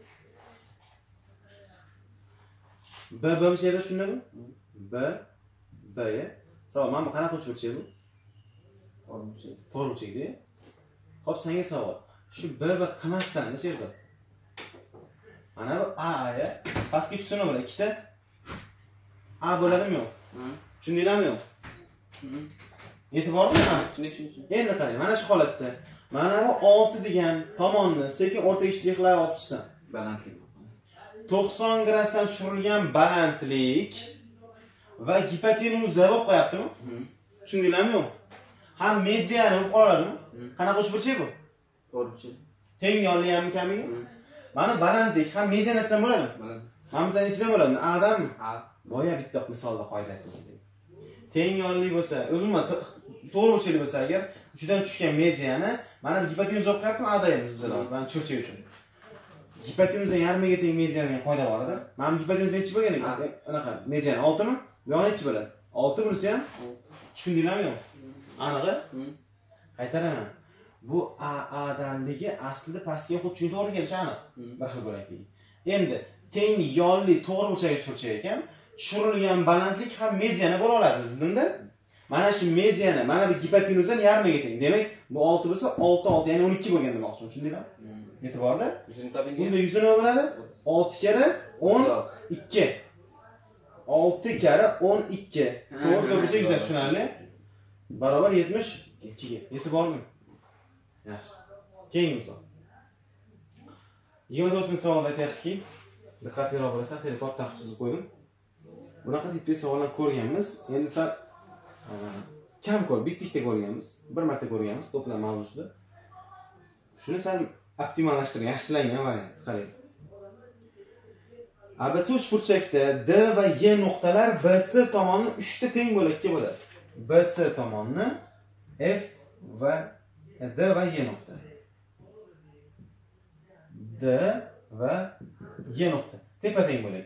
Speaker 1: B bo'lsa shundami? B. Savol, mana bu qanaqa uchuvchi bu? To'g'ri uchuvchi. Xo'p, senga savol. Shu B qilmasdan necha yerda? Mana bu A ya. Pastki tushuni bilan ikkita A bo'ladimi yo'q? Tushundinglarmi yo'q? E'tiborli mana.
Speaker 3: Tushundim.
Speaker 1: Endi qarang, mana shu holatda mana bu 6 degan tomonni sekin o'rtaga cheklab olib chiqsam.
Speaker 3: Balandlik.
Speaker 1: 90 gradusdan tushirilgan balandlik va gipotenuza bo'lib qo'yaptimi? Tushundinglarmi yo'q? Ham mediani bo'lib qoladimi? Qanaqa uchburchak bu?
Speaker 3: To'g'ri.
Speaker 1: Teng yonli ham kamiga? Mana balandlik ham median atsam bo'ladimi?
Speaker 3: Bo'ladi.
Speaker 1: Mana bundan nechidan bo'ladi? A danmi?
Speaker 3: A.
Speaker 1: Boya bitta misolda qoida aytdim. Teng yonli bo'lsa, umuman to'g'ri o'lchali bo'lsa agar uchidan tushgan mediani mana bu gipotenuza olib qo'yaptimi? A daymiz bizlar hozir. Mana cho'chak uchun. Gipotenuza yarmiga teng median degan qoida bor edi. Mana bu gipotenuza nechi bo'lgan ekan? Anaqa, median 6 mi? Bu yo'q nechi bo'ladi? 6 bunisi ham. Tushundinglarmi yo'q? Aniqmi? Qaytaraman. Bu A danligi aslida pastga xuddi shunga to'g'ri kelishi aniq. Bir xil bo'lakligi. Endi teng yonli to'g'ri burchak ekan, tushirilgan balandlik ham mediani bo'la oladi, dedimda. Mana shu mediani, mana bu gipotenuzani yarmiga teng. Demak, bu 6 bo'lsa 6, ya'ni 12 bo'lgan demoqchiman, tushundinglarmi? E'tiborda. Bunda yuzini nima bo'ladi? 6 kara 12. 6 kara 12. To'g'ri bo'lsa yuzasi tushunarli. Barobar 72 ga. E'tiborli. Yaxshi. Keyingi misol. 24-savolda aytayaptiki, diqqatliroq bo'lasizlar, telefon taqib chizib qo'ydim. Bunaqa tipli savollar ko'rganmiz. Endi sal kam bitta ko'rganmiz. Bir marta ko'rganmiz to'plam mavzusida. Shuni sal optimallashtirgan, yaxshilangan variant. Qarang. ABC uchburchakda D va Y nuqtalar BC tomonni 3 ta teng bo'lakka bo'ladi. BC tomonni F va D va Y nuqta. D va Y nuqta. Tepa teng bo'lak.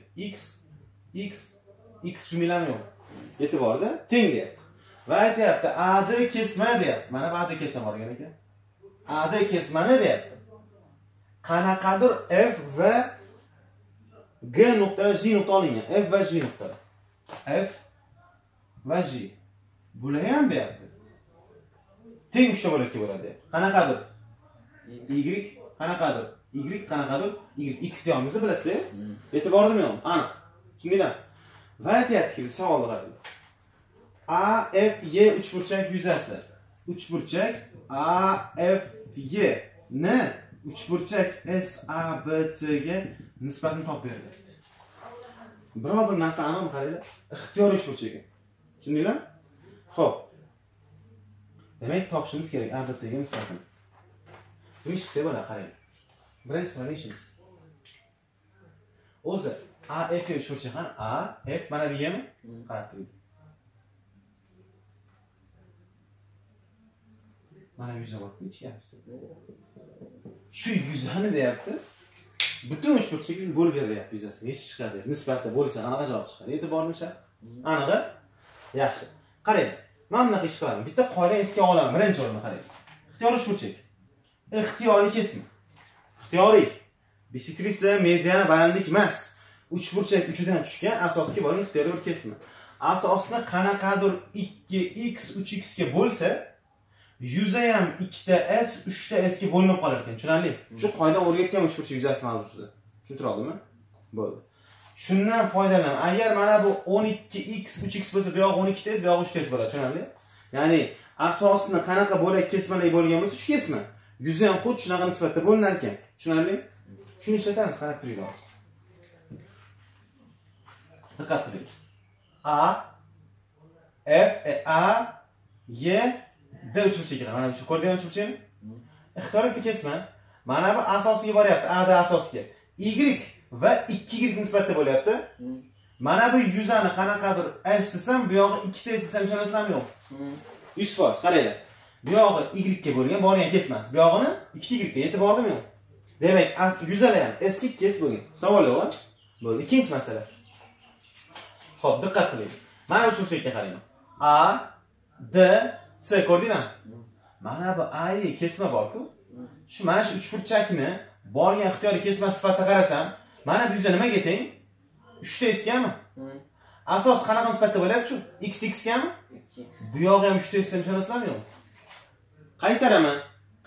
Speaker 1: X shuninglarmi yo'q. E'tiborda teng deyapti. Va aytayapti AD kesma deyapti. Mana bu AD kesma bor ekan. AD kesmani deyapti. Qanaqadir F va G nuqtalar J nuqta olingan. F va J nuqtalar. F va J. Bular ham deyapti. Teng uchta bo'lakka bo'ladi. Qanaqadir Y qanaqadir y qanaqadir y x deyapmiz bilasizlar. E'tiborlimi yo'q? Aniq. Tushundinglar? Va aytayaptiki, savolga qarang. A F Y uchburchak yuzasi. Uchburchak A F Y ni uchburchak S A B C ga nisbatini topib berdi. Biror bir narsa aniqmi qaranglar? Ixtiyoriy uchburchak. Tushundinglar? Xo'p. Demak, topishimiz kerak A B C ga nisbatini. Bu ish qilsa bo'ladi, qarang. Birinchi qilgan ishimiz. O'zi A F uchburchak ham A F mana bu yemi? Qarab turing. Mana yuza bor, hech yaxshisi. Shu yuzani deyapti. Butun uchburchakni bo'lib beryapti yuzasiga. Hech chiqadi. Nisbatda bo'lsa qanaqa javob chiqadi? E'tibormi sha? Anig'i? Yaxshi. Qarang. Men bunaqa ish qilaman. Bitta qoida esga olaman. Birinchi o'rinda qarang. Ixtiyoriy uchburchak. Ixtiyoriy kesma. Ixtiyoriy. Bisektrisa mediana balandlik emas. Uchburchak uchidan tushgan asosga bo'lgan ixtiyoriy bir kesma. Asosni qanaqadir 2x 3x ga bo'lsa, yuza ham 2ta s 3ta s ga bo'linib qolar ekan. Tushunarli? Shu qoida o'rgatgan uchburchak yuzasi mavzusida. Tushuntira oldimmi? Bo'ldi. Shundan foydalan. Agar mana bu 12x 3x bo'lsa, bu yoq 12ta s, bu yoq 3ta s bo'ladi. Tushunarli? Ya'ni asosni qanaqa bo'lak kesmalar bo'lgan bo'lsa, shu kesma yuzi ham xuddi shunaqa nisbatda bo'linar ekan. Tushunarli? Shuni ishlatamiz, qarab turinglar. Diqqat qiling. A F A Y D uchburchak. Mana shu ko'rdingizmi uchburchakni? Ixtiyoriy kesma. Mana bu asosiga boryapti, A da asosga. Y va 2y nisbatda bo'lyapti. Mana bu yuzani qanaqadir s desam, bu yog'i 2ta s desam ishonasizlarmi yo'q? 100%. Qaranglar. Bu yog'i y ga bo'lgan, borgan kesmasi. Bu yog'ini 2y ga e'tiborlimi yo'q? Demak, yuzalar ham s ga kes bo'lgan. Savol yo'q. Bo'ldi. Ikkinchi masala. Xo'p, diqqat qiling. Mana bu uchburchakka qarang. A D C ko'rdingizmi? Mana bu A Y kesma bor-ku. Mana shu uchburchakni borgan ixtiyoriy kesma sifatida qarasam, mana bu yuza nimaga teng? 3ta s gami? Asos qanaqa nisbatda bo'lyapti? X x gami? Bu yo'q ham 3ta s ishonasizlarmi yo'q? Qaytaraman.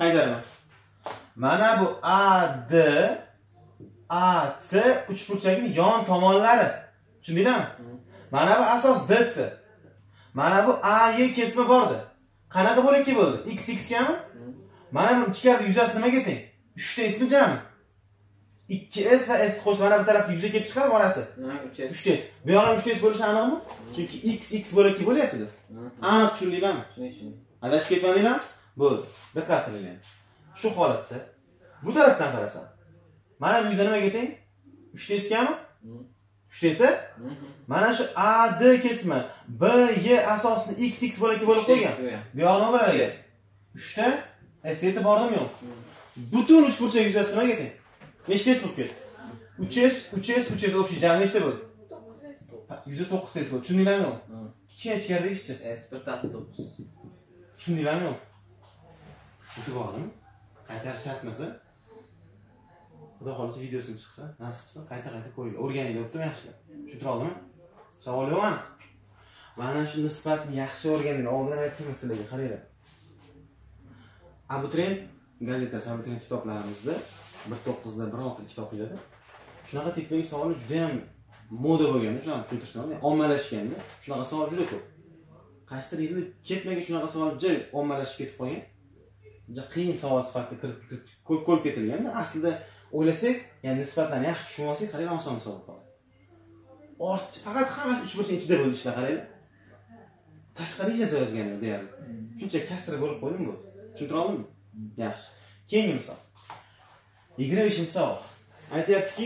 Speaker 1: Mana bu A D A C uchburchakning yon tomonlari. Tushundingizmi? Mana bu asos DC. Mana bu A Y kesma bordi. Qanaqa bo'lakka bo'ldi? X x gami? Mana bu ichkarida yuzasi nimaga teng? 3ta ismi jami? 2s va s qo'shib mana bu tarafga yuza kelib chiqadi orasi. 3ta s. Bu yoq ham 3ta s bo'lishi aniqmi? Chunki x x bo'lakka bo'lyapti-da. Aniq tushundingizmi?
Speaker 3: Tushundim.
Speaker 1: Adashib ketmadinglarmi? Bo'ldi. Diqqat qiling. Shu holatda bu tarafdan qarasam, mana bu yuza nimaga teng? 3ta s gami? 3ta s? Mana shu A D kesma B Y asosni x x bo'lakka bo'lib qo'ygan. Bu yoq nima bo'ladi? 3ta s e'tiborlimi yo'q? Butun uchburchak yuzasi nimaga teng? Nechta s bo'lib ketdi? 3s, 3s, 3s общий jami nechta bo'ldi? 9 s bo'ldi. Tushundinglarmi yo'q? Kichkina ichkaridagichi.
Speaker 3: S 1/9.
Speaker 1: Tushundinglarmi yo'q? E'tiborlimi? Qaytarish shart emas. Xudo xolisa videosini chiqsa, nasib qilsa qayta ko'ringlar. O'rganinglar, o'tdim yaxshilab. Tushuntira oldimmi? Savol yo'qmi? Mana shu nisbatni yaxshi o'rganinglar. Oldin aytdim sizlarga, qaranglar. Abituriyent gazetasi, abituriyent kitoblarimizda 1.9 da 1.6 kitob keladi. Shunaqa tipdagi savollar juda ham moda bo'lganda, shuni tushuntirsam, ommalashganda, shunaqa savol juda ko'p. Qaysidir yilda ketmagan shunaqa savol juda ommalashib ketib qolgan. Juda qiyin savol sifatida ko'p ketilganda, aslida o'ylasak, ya'ni nisbatlarni yaxshi tushunib olsak, qaranglar oson savol qoladi. Ortchi faqat hammasi uchburchak ichida bo'ldi ishlar, qaranglar. Tashqari ijaza yozganlar deyarli. Shuncha kasra bo'lib qo'ydim bu. Tushuntira oldimmi? Yaxshi. Keyingi misol. 25-savol. Aytayaptiki,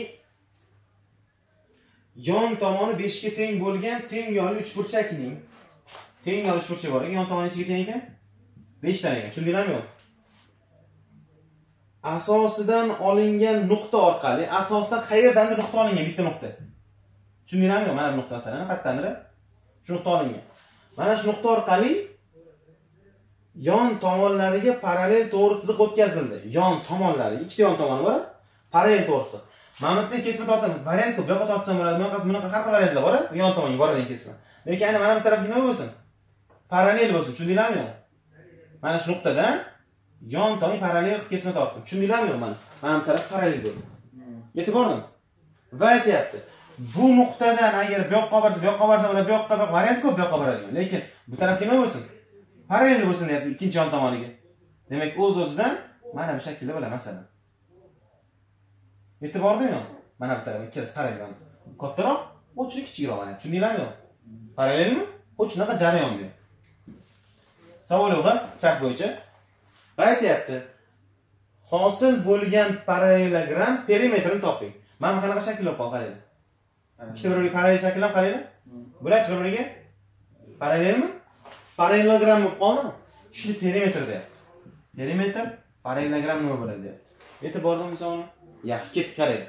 Speaker 1: yon tomoni 5 ga teng bo'lgan teng yonli uchburchakning teng yonli uchburchak bor ekan, yon tomoni nechaga teng ekan? 5 ta ekan. Tushundinglarmi yo'q? Asosidan olingan nuqta orqali, asosdan qayerdandir nuqta olingan, bitta nuqta. Tushundinglarmi yo'q? Mana bu nuqta masalan, qayerdandir shu nuqta olingan. Mana shu nuqta orqali yon tomonlariga parallel to'g'ri chiziq o'tkazildi. Yon tomonlari, ikkita yon tomoni bor, parallel to'g'ri chiziq. Mana bu kesma tortaman. Variant ko'p, yo'q tortsam bo'ladi. Bunaqa har xil variantlar bor, yon tomonga boradigan kesma. Lekin mana bu taraf nima bo'lsin? Parallel bo'lsin. Tushundinglarmi yo'q? Mana shu nuqtadan yon tomon parallel kesma topdim. Tushundinglarmi yo'q mana? Mana bu taraf parallel bo'ldi. Yetib bordim. Va aytyapti. Bu nuqtadan agar bu yoqqa borsa, bu yoqqa borsa, mana bu yoqqa variant ko'p bu yoqqa boradigan. Lekin bu taraf nima bo'lsin? Parallel bo'lsin deyapti ikkinchi yon tomoniga. Demak, o'z-o'zidan mana bu shaklda bo'ladi masalan. Yetib bordimi yo'q? Mana bu taraf ikkalasi parallel. Kattaroq, o'chini kichikroq mana. Tushundinglarmi yo'q? Parallelmi? Xuddi shunaqa jarayon bu. Savol yo'q, shart bo'yicha. Aytyapti. Hosil bo'lgan parallelogram perimetrini toping. Mana qanaqa shakl olib qaraylik. Ikkita bir-biriga parallel shakldan qaraylik. Bular bir-biriga parallelmi? Parallelogram bo'lib qoldimi? Shu perimetrda. Perimetr parallelogram nima bo'ladi? Yetib bordimmi savolga? Yaxshi, ketdik qaraylik.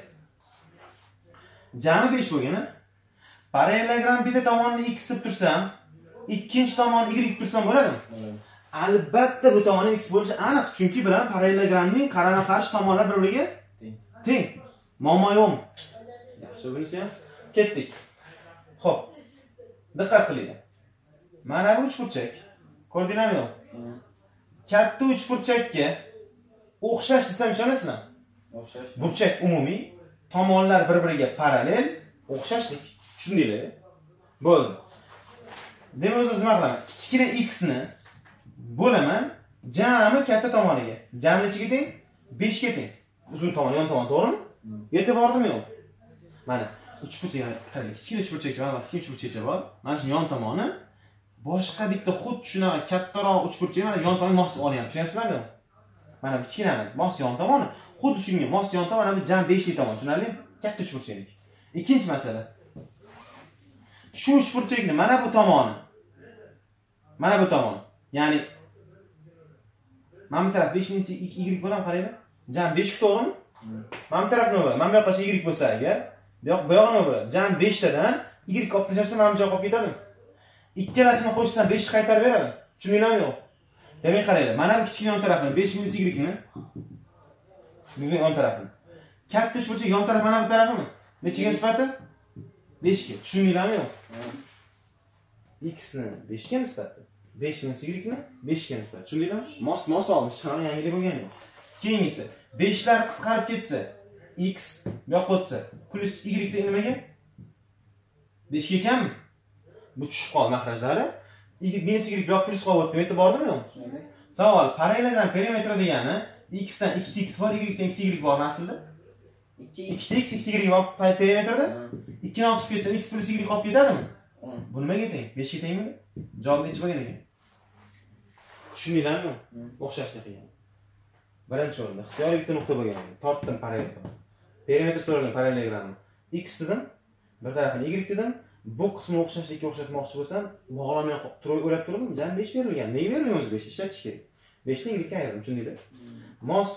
Speaker 1: Jami 5 bo'lgan-a? Parallelogram bitta tomonini x deb tursam, ikkinchi tomonni y deb tursam bo'ladimi? Albatta bu tomoni x bo'lishi aniq, chunki bilan parallelogramning qarama-qarshi tomonlari bir-biriga teng. Muammo yo'qmi? Yaxshi, bunisi ham ketdik. Xo'p. Diqqat qilinglar. Mana bu uchburchak. Ko'rdinglarmi yo'q? Katta uchburchakka o'xshash desam ishonasizmi?
Speaker 3: O'xshash.
Speaker 1: Burchak umumiy, tomonlar bir-biriga parallel, o'xshashlik. Tushundinglar? Bo'ldi. Demak, o'zimiz nima qilamiz? Kichkina x ni bo'laman jami katta tomoniga. Jami nechiga teng? 5 ga teng. Uzun tomon, yon tomon, to'g'rimi? Yetib bordimi yo'q? Mana uchburchak, qarang, kichkina uchburchakcha, mana kichkina uchburchakcha bor. Mana shu yon tomoni boshqa bitta xuddi shunaqa kattaroq uchburchak mana yon tomon mos olyapti. Tushunyapsizlarmi yo'q? Mana kichkina mos yon tomoni, xuddi shunga mos yon tomon, mana bu jam 5 tomon, tushunarlimi? Katta uchburchaklik. Ikkinchi masala. Shu uchburchakni mana bu tomoni. Mana bu tomon. Ya'ni mana bu taraf 5 minus y bilan qaranglar. Jam 5 to'g'rimi? Mana bu taraf nima bo'ladi? Mana bu yoqqa y bo'lsa agar, bu yoq nima bo'ladi? Jam 5 tadan y olib tashlasa mana bu joyga qolib ketadimi? Ikkalasini qo'shsam 5 qaytarib beradi. Tushundinglarmi yo'q? Demak qaranglar, mana bu kichkina yon tarafini 5 minus y ni bu yon tarafini. Katta uchburchak yon taraf mana bu tarafimi? Nechiga nisbati? 5 ga. Tushundinglarmi yo'q? X ni 5 ga nisbati. 5 minus y ni 5 ga nisbati. Tushundinglarmi? Mos olmish, hali yangilik bo'lgani yo'q. Keyingisi 5 lar qisqarib ketsa, x bu yoqqa o'tsa, plus y teng nimaga? 5 ga kammi? Bu tushib qoldi mahrajlari. Minus y bu yoq plus qolib o'tdi. Yetib bordimi yo'q? Savol, parallelogram perimetri degani x dan 2x bor, y dan 2y bor aslida. 2x 2y bor perimetrda. 2 ni olib chiqib ketsa, x plus y qolib ketadimi? Bu nimaga teng? 5 ga tengmi? Javob nechi bo'lgan ekan? Tushundinglarmi? O'xshashlik qilgan. Birinchi o'rinda ixtiyoriy bitta nuqta bo'lgan. Tortdim parallelogram. Perimetr so'ralgan parallelogramni. X dedim, bir tarafini y dedim. Bu qismini o'xshashlikka o'xshatmoqchi bo'lsam, bog'lamay o'ylab turdim. Jam 5 berilgan. Nega berilgan o'zi 5? Ishlatish kerak. 5 ni y ga ayirdim, tushundinglar? Mos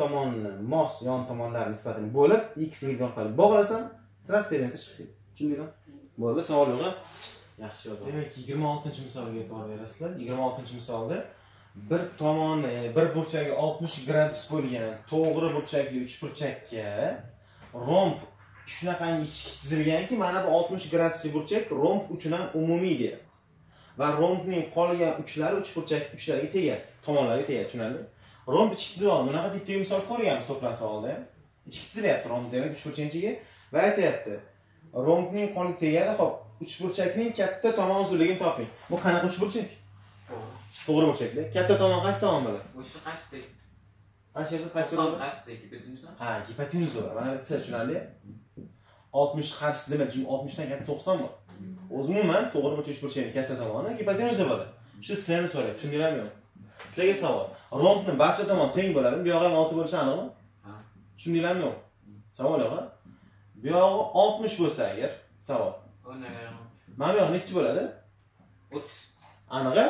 Speaker 1: yon tomonlar nisbatini bo'lib, x y orqali bog'lasam, sirasi perimetr chiqdi. Tushundinglar? Bo'ldi, savol yo'q. Yaxshi yozaman. Demak, 26-misolga e'tibor berasizlar. 26-misolda bir tomoni, bir burchagi 60 gradus bo'lgan to'g'ri burchakli uchburchakka romb shunaqangi ishki chizilganki, mana bu 60 gradusli burchak romb uchidan umumiy deyapti. Va rombning qolgan uchlari uchlarga tegadi, tomonlarga tegadi, tushunarli? Romb ichki chizib oldim. Bunaqa tipdagi misol ko'rganmiz to'plam savolda ham. Ichki chizilyapti romb, demak uchburchakchiga va aytayapti. Rombning qolib tegadi, xo'p, uchburchakning katta tomon uzunligini toping. Bu qanaqa uchburchak? To'g'ri burchakda. Katta tomon qaysi tomon bo'ladi?
Speaker 3: O'sha qarshidik.
Speaker 1: Qaysi tomon?
Speaker 3: Qarshidik, hipotenuza.
Speaker 1: Ha, hipotenuza bor. Mana bitta tushunarli. 60 qarshisi demak, chunki 60 dan katta 90 bor. O'zi umuman to'g'ri burchakning katta tomoni hipotenuza bo'ladi. Shu sizlarni so'rayapti, tushundinglarmi yo'q? Sizlarga savol. Rombning barcha tomon teng bo'ladimi? Bu yog'i ham 6 bo'lishi aniqmi? Ha. Tushundinglarmi yo'q? Savol yo'q. Bu yog'i 60 bo'lsa agar, savol. Mana bu yoq nechi bo'ladi?
Speaker 3: 30.
Speaker 1: Aniq?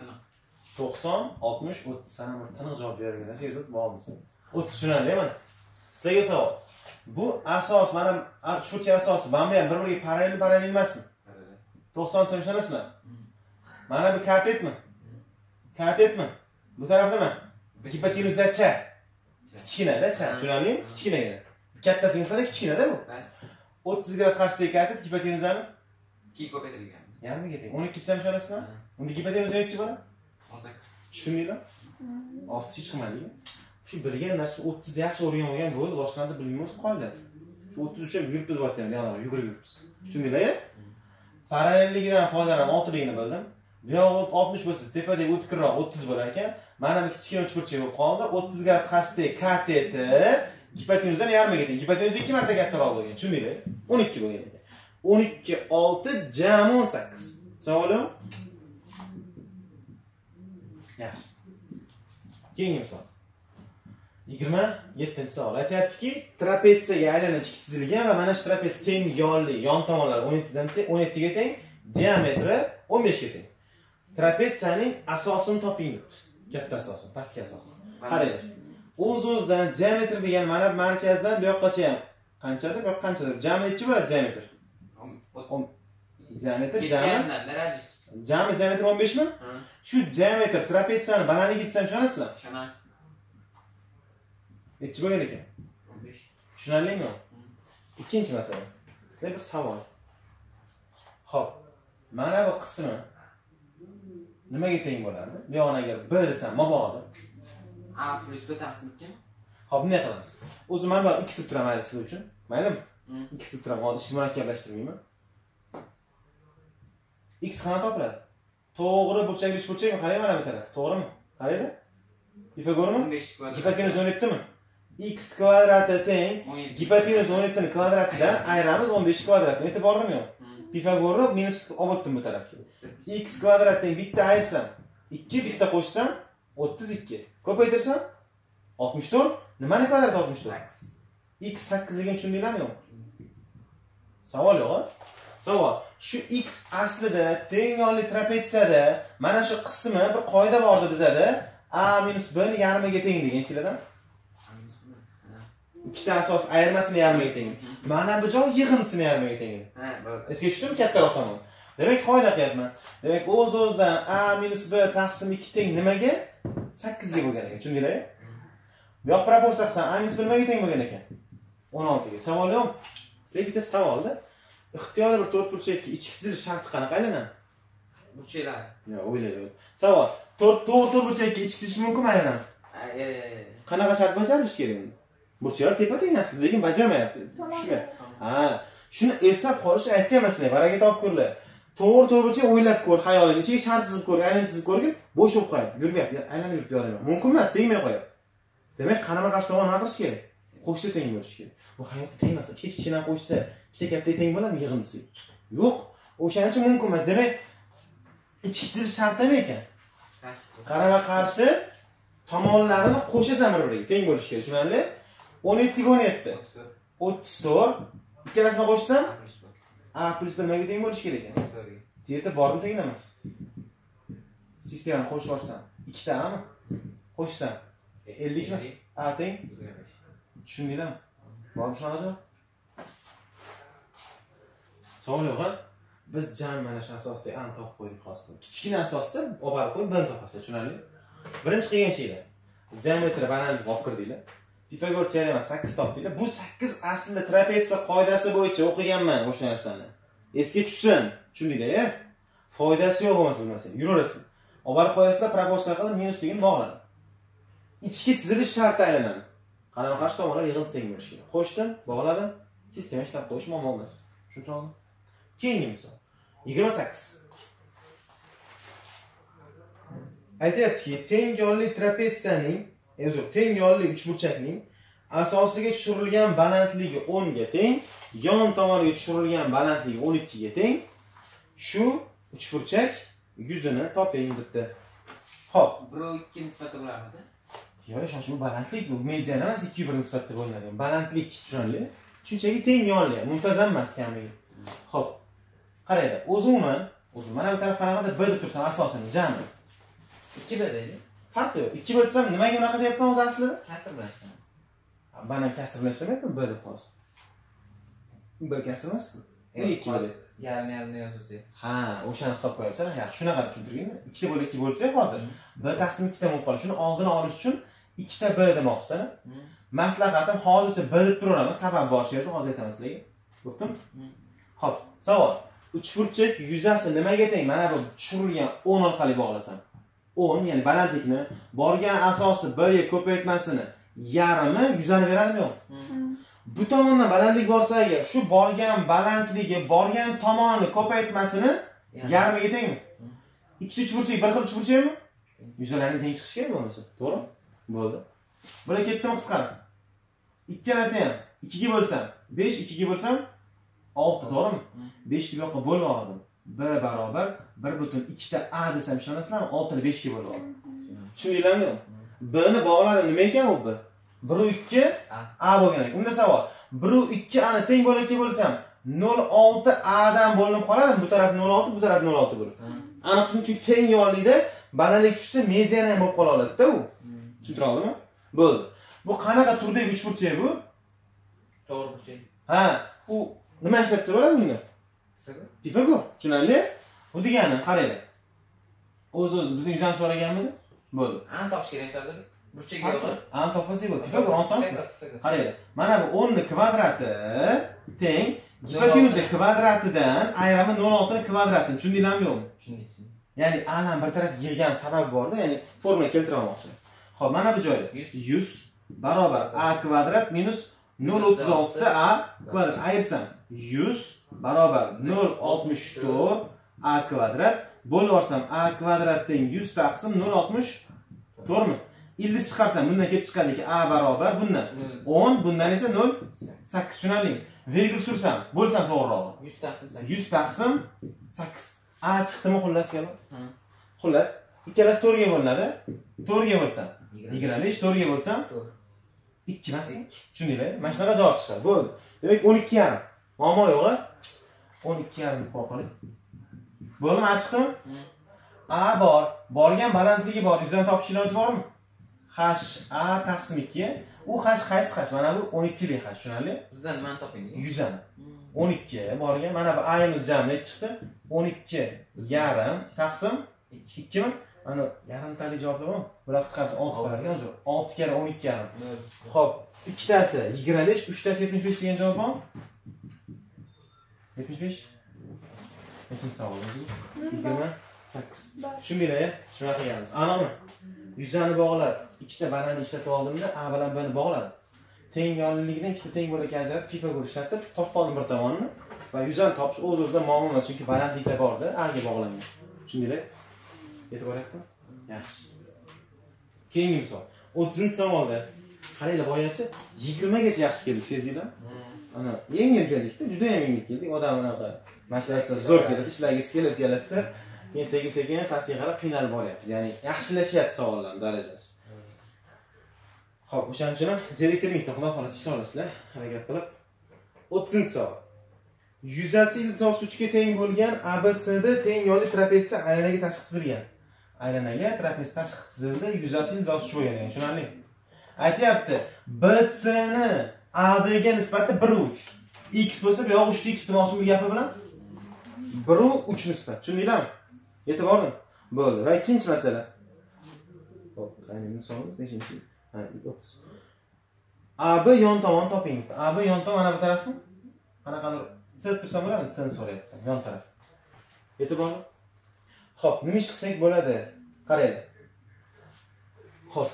Speaker 1: 90, 60, 30 sana bir taniq javob bergan. Shu yerda bormisan? 30 tushunarli mana. Sizlarga savol. Bu asos, mana uchburchak asosi, mana bu ham bir-biriga parallel emasmi? 90 desam ishonasizlar? Mana bu katetmi? Katetmi? Bu taraf nima? Hipotenuzacha. Kichkinada, tushunarlimi? Kichkinagina. Kattasiga nisbatan kichkinada bu. 30 gradus qarshisidagi katet hipotenuzani
Speaker 3: 2 ko'paytirilgan.
Speaker 1: Yarmiga teng. 12 desam ishonasizlar? Unda hipotenuza nechi bo'ladi?
Speaker 3: 18.
Speaker 1: Tushundinglar? Ortiqcha hech qilmadik. Shu bilgan narsa 30 da yaxshi o'rgan olgan bo'ldi, boshqa narsa bilmaymiz qoladi. Shu 30 uchun yuribmiz bo'lyapti, yana yugurib yuribmiz. Tushundinglar? Parallelligidan foydalanib 6 ligini bildim. Bu yoq 60 bo'lsa, tepadagi o'tkirroq 30 bo'lar ekan. Mana bu kichkina uchburchak bo'lib qoldi. 30 ga qarshidagi kateter gipotenuzdan yarmiga teng. Gipotenuz 2 marta kattaroq bo'lgan. Tushundinglar? 12 bo'lgan ekan. 12 6 jami 18. Savolim? Yaxshi. Keyingi misol. 27-savol. Aytayaptiki, trapetsiyaga aylanib chizilgan va mana shu trapetsiya teng yonli, yon tomonlari 17 ga teng, diametri 15 ga teng. Trapetsiyaning asosini toping debdi. Katta asosini, pastki asosini. Qarang. O'z-o'zidan diametr degan mana markazdan bu yoqqacha ham qanchadir, bu yoq qanchadir. Jami necha bo'ladi diametr? Diametr jami diametr 15 mi? Shu diametr trapetsiyani balandligi desam ishonasizlar?
Speaker 3: Ishonasiz.
Speaker 1: Necha bo'lgan ekan?
Speaker 3: 15.
Speaker 1: Tushunarlimi? Ikkinchi masala. Sizlar bir savol. Xo'p, mana bu qismi nimaga teng bo'ladi? Bu yo'g'on agar b desam, mabodo
Speaker 3: A plus b taqsim 2.
Speaker 1: Xo'p, bunday qilamiz. O'zim mana bu x deb turaman sizlar uchun. Maylimi? X deb turaman, hozir ishni murakkablashtirmayman. X qanday topiladi? To'g'ri burchakli burchakmi? Qarang mana bu taraf. To'g'rimi? Qaranglar. Pifagormi?
Speaker 3: 15 kvadrat.
Speaker 1: Gipotenuz 17 mi? X kvadrati teng gipotenuz 17 ni kvadratidan ayiramiz 15 kvadratni. E'tibordimi yo'q? Pifagorni minus olib o'tdim bu tarafga. X kvadrat teng bitta ayirsam 2, bitta qo'shsam 32. Ko'paytirsam 64. Nimani kvadrati 64? X 8 degan tushundinglarmi yo'q? Savol yo'q. Savol. Shu x aslida teng yonli trapetsiyada mana shu qismi bir qoida bordi bizada. A minus b ni yarmiga teng degan sizlardan. Ikkita asos ayirmasini yarmiga teng. Mana bu joy yig'indisini yarmiga teng.
Speaker 3: Ha, bo'ldi.
Speaker 1: Esga tushdimi kattaroq tomon? Demak, qoida qilyapman. Demak, o'z-o'zidan a minus b taqsim 2 teng nimaga? 8 ga bo'lgan ekan. Tushundinglar? Bu yoq proporsiya qilsam a minus b nimaga teng bo'lgan ekan? 16 ga. Savol yo'q. Sizlar bitta savolda ixtiyoriy bir to'rtburchakka ichki chizilish sharti qanaqa aylanadi?
Speaker 3: Burchaklar.
Speaker 1: Yo, o'ylayman. Savol. To'rtburchakka ichki chizilish mumkinmi aylanadi? Qanaqa shart bajarilishi kerak unda? Burchaklar tepa teng aslida, lekin bajarmayapti. Shunga. Ha, shuni eslab qolish aytganman sizlarga, baraga topib ko'rlar. To'g'ri-to'g'richa o'ylab ko'r, xayolingni ichiga shart chizib ko'r, aylanib chizib ko'rgin, bo'sh bo'lib qo'yadi. Yurmayapti, aylanib yurib yoraman. Mumkin emas, tegmay qo'yapti. Demak, qarama-qarshi tomon nima qilish kerak? Qo'shsa teng bo'lishi kerak. Bu hayotda teng emas. Ikkita kichkina qo'shsa, ikkita kattaga teng bo'ladimi yig'indisi? Yo'q, o'shaning uchun mumkin emas. Demak, ichki chizilish shart nima ekan? Qarama-qarshi tomonlarini qo'shasan bir-biriga, teng bo'lishi kerak. Tushunarli? 17 ga 17. 34. Ikkalasini qo'shsam a plus 1 nimaga teng bo'lishi kerak ekan? Yerda bormi tenglami? Sistemani qo'shib yuborsam, ikkitami? Qo'shsam 50 mi? A teng. Tushundinglarmi? Bormi shunaqa? Savol yo'q, ha? Biz jami mana shu asosda an topib qo'ydik hozir. Kichkina asosda olib borib qo'yib, bir topasiz, tushunarli? Birinchi qilgan sheylar. Diametri balandlik olib kirdinglar. Pifagor teorema 8 topdinglar. Bu 8 aslida trapetsiya qoidasi bo'yicha o'qiganman o'sha narsani. Esga tushsin. Tushundinglar-a? Foydasi yo'q bo'lmasa bilmasang, yuraverasin. Olib borib qo'yasizlar, proporsiya qilib minusligini bog'ladi. Ichki chizilish sharti aylanadi. Qarama-qarshi tomonlar yig'indisi teng bo'lishi kerak. Qo'shdim, bog'ladim, sistema ishlab qo'yish muammo emas. Tushunarlimi? Keyingi misol. 28. Aytayaptiki, teng yonli trapetsiyaning, teng yonli uchburchakning asosiga tushirilgan balandligi 10 ga teng, yon tomoniga tushirilgan balandligi 12 ga teng. Shu uchburchak yuzini toping debdi. Xo'p,
Speaker 3: 1-2 nisbati bo'larmidi?
Speaker 1: Yo'q, shoshma balandlik bu median emas, 2-1 nisbatda bo'linadi. Balandlik tushunarli? Shunchaki teng yonli, muntazam emas kamiga. Xo'p. Qaranglar, o'zim mana bu taraf qanaqadir b deb tursam asosini jami
Speaker 3: 2b deydi.
Speaker 1: Farqi yo'q. 2b desam nimaga unaqa deyapman o'zi aslida?
Speaker 3: Kasr bilan ishlamaydi.
Speaker 1: Mana kasr bilan ishlamayapman, b deb hozir. B kasr emas-ku. 2b.
Speaker 3: Yarim yozsa.
Speaker 1: Ha, o'shani hisob qo'yapsan. Yaxshi, shunaqa tushuntirgin. 2 bo'lib 2 bo'lsa hozir b taqsim 2 dan bo'lib qoladi. Shuni oldini olish uchun 2 ta b demoqchisan. Maslahatim hozircha b deb turaveramiz. Sabab bor shu yerda hozir aytamiz sizlarga. Bo'ptimi? Xo'p, savol. Uchburchak yuzasi nimaga teng? Mana bu tushirilgan 10 orqali bog'lasam. 10 ya'ni balandlikni borgan asosi b ga ko'paytmasini yarimi 100 ni beradimi yo'q? Bu tomondan balandlik borsa agar shu borgan balandligi borgan tomonni ko'paytmasini yarmiga tengmi? Ikkita uchburchak bir xil uchburchakmi? Yuzalarning teng chiqishi kerak bo'lmasa, to'g'rimi? Bo'ldi. Bular ketdimi qisqarib? Ikkalasi ham 2 ga bo'lsam, 5 2 ga bo'lsam 6, to'g'rimi? 5 ni bu yoqqa bo'lib oldim. B barobar 1.2 ta a desam ishonasizlarmi? 6 ni 5 ga bo'lib oldim. Tushundinglarmi? B ni bog'ladim, nima ekan u b? 1 u 2 a bo'lgan ekan. Unda savol, 1 u 2 a ni teng bo'lakka bo'lsam 0.6 a dan bo'linib qoladi. Bu taraf 0.6, bu taraf 0.6 bo'ladi. Aniq chunki teng yonlikda balandlik tushsa median ham bo'lib qola oladi-da u. Tushuntira oldimmi? Bo'ldi. Bu qanaqa turdagi uchburchak bu?
Speaker 3: To'g'ri burchak.
Speaker 1: Ha, u nima ishlatsa bo'ladi bunda? Pifagor. Tushunarli? Bu degani qaranglar. O'z bizning yuzani so'raganmidi? Bo'ldi.
Speaker 3: Ani topish kerak hisobda. Burchak yo'q.
Speaker 1: Ani topasiz bo'ldi. Pifagor oson. Qaranglar. Mana bu 10 ni kvadrati teng gipotenuza kvadratidan ayrimi 0.6 ni kvadratini. Tushundinglarmi yo'qmi?
Speaker 3: Tushundik.
Speaker 1: Ya'ni a dan bir taraf yig'gan sabab bor-da, ya'ni formula keltirmoqchi. Xo'p, mana bu joyda 100 barobar a kvadrat minus 0.36 ta a kvadrat ayirsam 100 barobar 0.64 a kvadrat bo'lib olsam a kvadrat teng 100 taqsim 0.60 to'g'rimi? Ildiz chiqarsam bundan kelib chiqadiki a barobar bundan 10, bundan esa 0.8 tushunarlimi? Virgul sursam, bo'lsam to'g'riroq.
Speaker 3: 100 taqsim 8.
Speaker 1: 100 taqsim 8. A chiqdimi xullas kelib? Xullas, ikkalasi 4 ga bo'linadi. 4 ga bo'lsam 25, 4 ga bo'lsam 2 emas. Tushundinglar? Mana shunaqa javob chiqadi. Bo'ldi. Demak 12,5. Muammo yo'q-a? 12,5 qo'yib qo'ying. Bo'ldimi? A chiqdimi? A bor, borgan balandligi bor. Yuzdan topish iloji bormi? H A taqsim 2. U h qaysi h? Mana bu 12 lik h, tushunarli?
Speaker 3: Bizdan nimani toping?
Speaker 1: 100 12 borgan. Mana bu ayimiz jami chiqdi. 12,5 taqsim 2 mi? Mana yarimtalik javoblar bormi? Bular qisqarsa 6 qaralgan jo'q. 6 kere 12,5. Xo'p, ikkitasi 25, uchtasi 75 degan javob bormi? 75? Nechinchi savolingiz? 28. Tushundinglar-a? Shunaqa qilganmiz. Aniqmi? Yuzani bog'lab, ikkita balandlik ishlatib oldimda, a bilan b ni bog'ladim. Teng yonlilikdan ikkita teng bo'lakka ajratib, Pifagor ishlatib, topib oldim bir tomonni va yuzani topish o'z-o'zidan muammo emas, chunki balandliklar bor-da, a ga bog'langan. Tushundinglar? Yetib boryapti? Yaxshi. Keyingi misol. 30-savolda qaranglar, boyachi 20 gacha yaxshi keldik, sezdinglarmi? Ana, yengil keldikda, juda ham yengil keldik. Odam anaqa mashaqqatsa zo'r keladi, ishlarga kelib keladi. Keyin sekin-sekin pastga qarab qiynalib boryapmiz. Ya'ni yaxshilashyapti savollar darajasi. Xo'p, o'shaning uchun ham selektor mikda xudo xolasa ishla olasizlar, harakat qilib. 30-savol. Yuzasi ildiz 3 ga teng bo'lgan ABCD teng yonli trapetsiyasi aylanaga tashqi chizilgan. Aylanaga trapetsiyasi tashqi chizildi, yuzasi ildiz 3 bo'lgan ekan, tushunarli? Aytyapti, BC ni AD ga nisbatan 1/3. X bo'lsa, bu yoq 3x demoqchi bu gapi bilan 1/3 nisbat. Tushundinglarmi? Yetib bordim. Bo'ldi. Va ikkinchi masala. Xo'p, qani misolimiz nechinchi? Ha, 30. AB yon tomon toping. AB yon tomon mana bu tarafmi? Qanaqadir set tursam bo'ladi, sen so'rayapsan, yon taraf. Yetib bordim. Xo'p, nima ish qilsak bo'ladi? Qaranglar. Xo'p.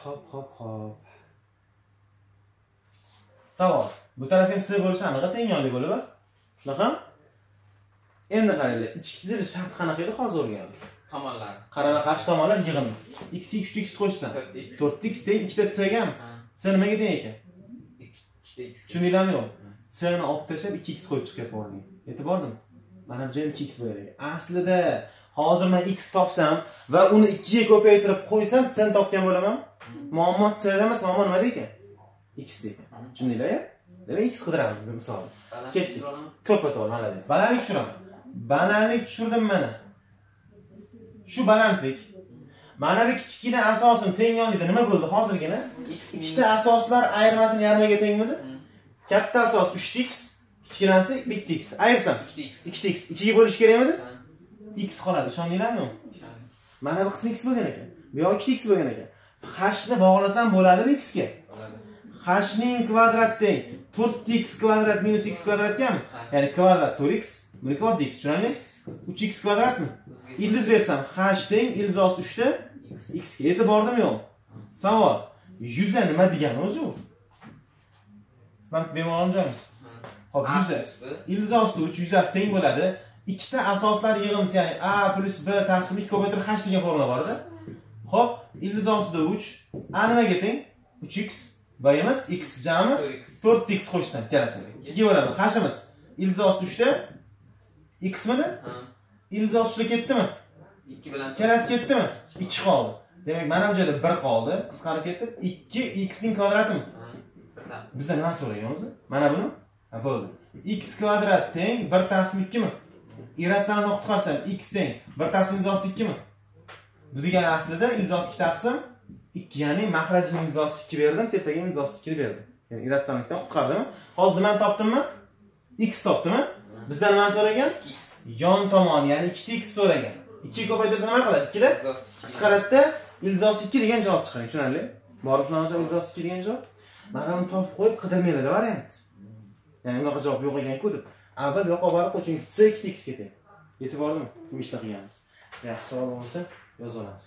Speaker 1: Savol. Bu taraf ham C bo'lishi aniq, teng yonli bo'lib, shunaqa? Endi qaranglar, ichki chizilish shart qanaqa edi hozir o'rgandik.
Speaker 3: Tomonlar.
Speaker 1: Qarama-qarshi tomonlar yig'imiz. X 3x qo'shsam, 4x teng 2 ta C ga ham. C nimaga teng ekan?
Speaker 3: 2x.
Speaker 1: Tushundinglarmi yo'q? C ni olib tashlab 2x qo'yib chiqib o'rning. Yetib bordim. Mana bu joyim 2x bo'lar ekan. Aslida hozir men x topsam va uni 2 ga ko'paytirib qo'ysam, C ni topgan bo'laman. Muammo C emas, muammo nima ekan? X ekan. Tushundinglar-a? Demak x qidiramiz bu misol. Ketdik. To'ppa-to'g'ri, malades. Balandlik tushiraman. Balandlik tushirdim mana. Shu balandlik. Mana bu kichkina asosim teng yonlikda nima bo'ldi hozirgina? Ikkita asoslar ayirmasini yarmiga tengmidi? Katta asos 3x, kichkinasi 1x. Ayirsam 2x. 2 ga bo'lish kerakmidi? X qoladi. Ishondinglarmi? Mana bu qismi x bo'lgan ekan. Bu yoq 2x bo'lgan ekan. H ni bog'lasam bo'ladimi x ga? H ning kvadrati teng 4x kvadrat minus x kvadratgami? Ya'ni kvadrat 4x, buniki oddiy x, tushunarli? 3x kvadratmi? Ildiz bersam h teng ildiz osti 3 ta X ga e'tibordimi yo'q? Savol. 100 ga nima degani o'zi u? Sizlar bemalol joyimiz. Xo'p, 100. Ildiz osti 3 yuzasi teng bo'ladi. Ikkita asoslar yig'indisi, ya'ni a plus b taqsim 2 ko'paytirib h degan formula bor-da. Xo'p, ildiz ostida 3, a nimaga teng? 3x, b emas, x jami 4x qo'shsam ikkalasini. 2 ga bo'laman. Qashimiz ildiz osti 3 da x midi? Ildiz osti ketdimi?
Speaker 3: 2 bilan
Speaker 1: ikkalasi ketdimi? 2 qoldi. Demak, mana bu joyda 1 qoldi. Qisqarib ketdi. 2x ning kvadratimi? Bizdan nima so'ragan o'zi? Mana buni? Ha, bo'ldi. X kvadrat teng 1 taqsim 2 mi? Irratsionalni qutqarsam x teng 1 taqsim ildiz osti 2 mi? Bu degani aslida ildiz osti 2 taqsim 2, ya'ni mahrajning ildiz osti 2 berdim, tepaga ildiz osti 2 berdim. Ya'ni irratsionallikdan qutqardimmi? Hozir nimani topdimmi? X topdimmi? Bizdan nima so'ragan? Yon tomon, ya'ni 2x so'ragan. 2 ko'paytirsa nima qiladi? 2 da qisqaratda ildiz osti 2 degan javob chiqadi, tushunarli? Borib shunaqa javob ildiz osti 2 degan javob. Mana buni topib qo'yib qidirmaydi variant. Ya'ni unaqa javob yo'q ekan-ku deb. Avval bu yoqqa borib qo'y, chunki c 2x ketadi. Yetib bordimi? Kim ishla qilganmiz. Yaxshi savol bo'lsa yozib olamiz.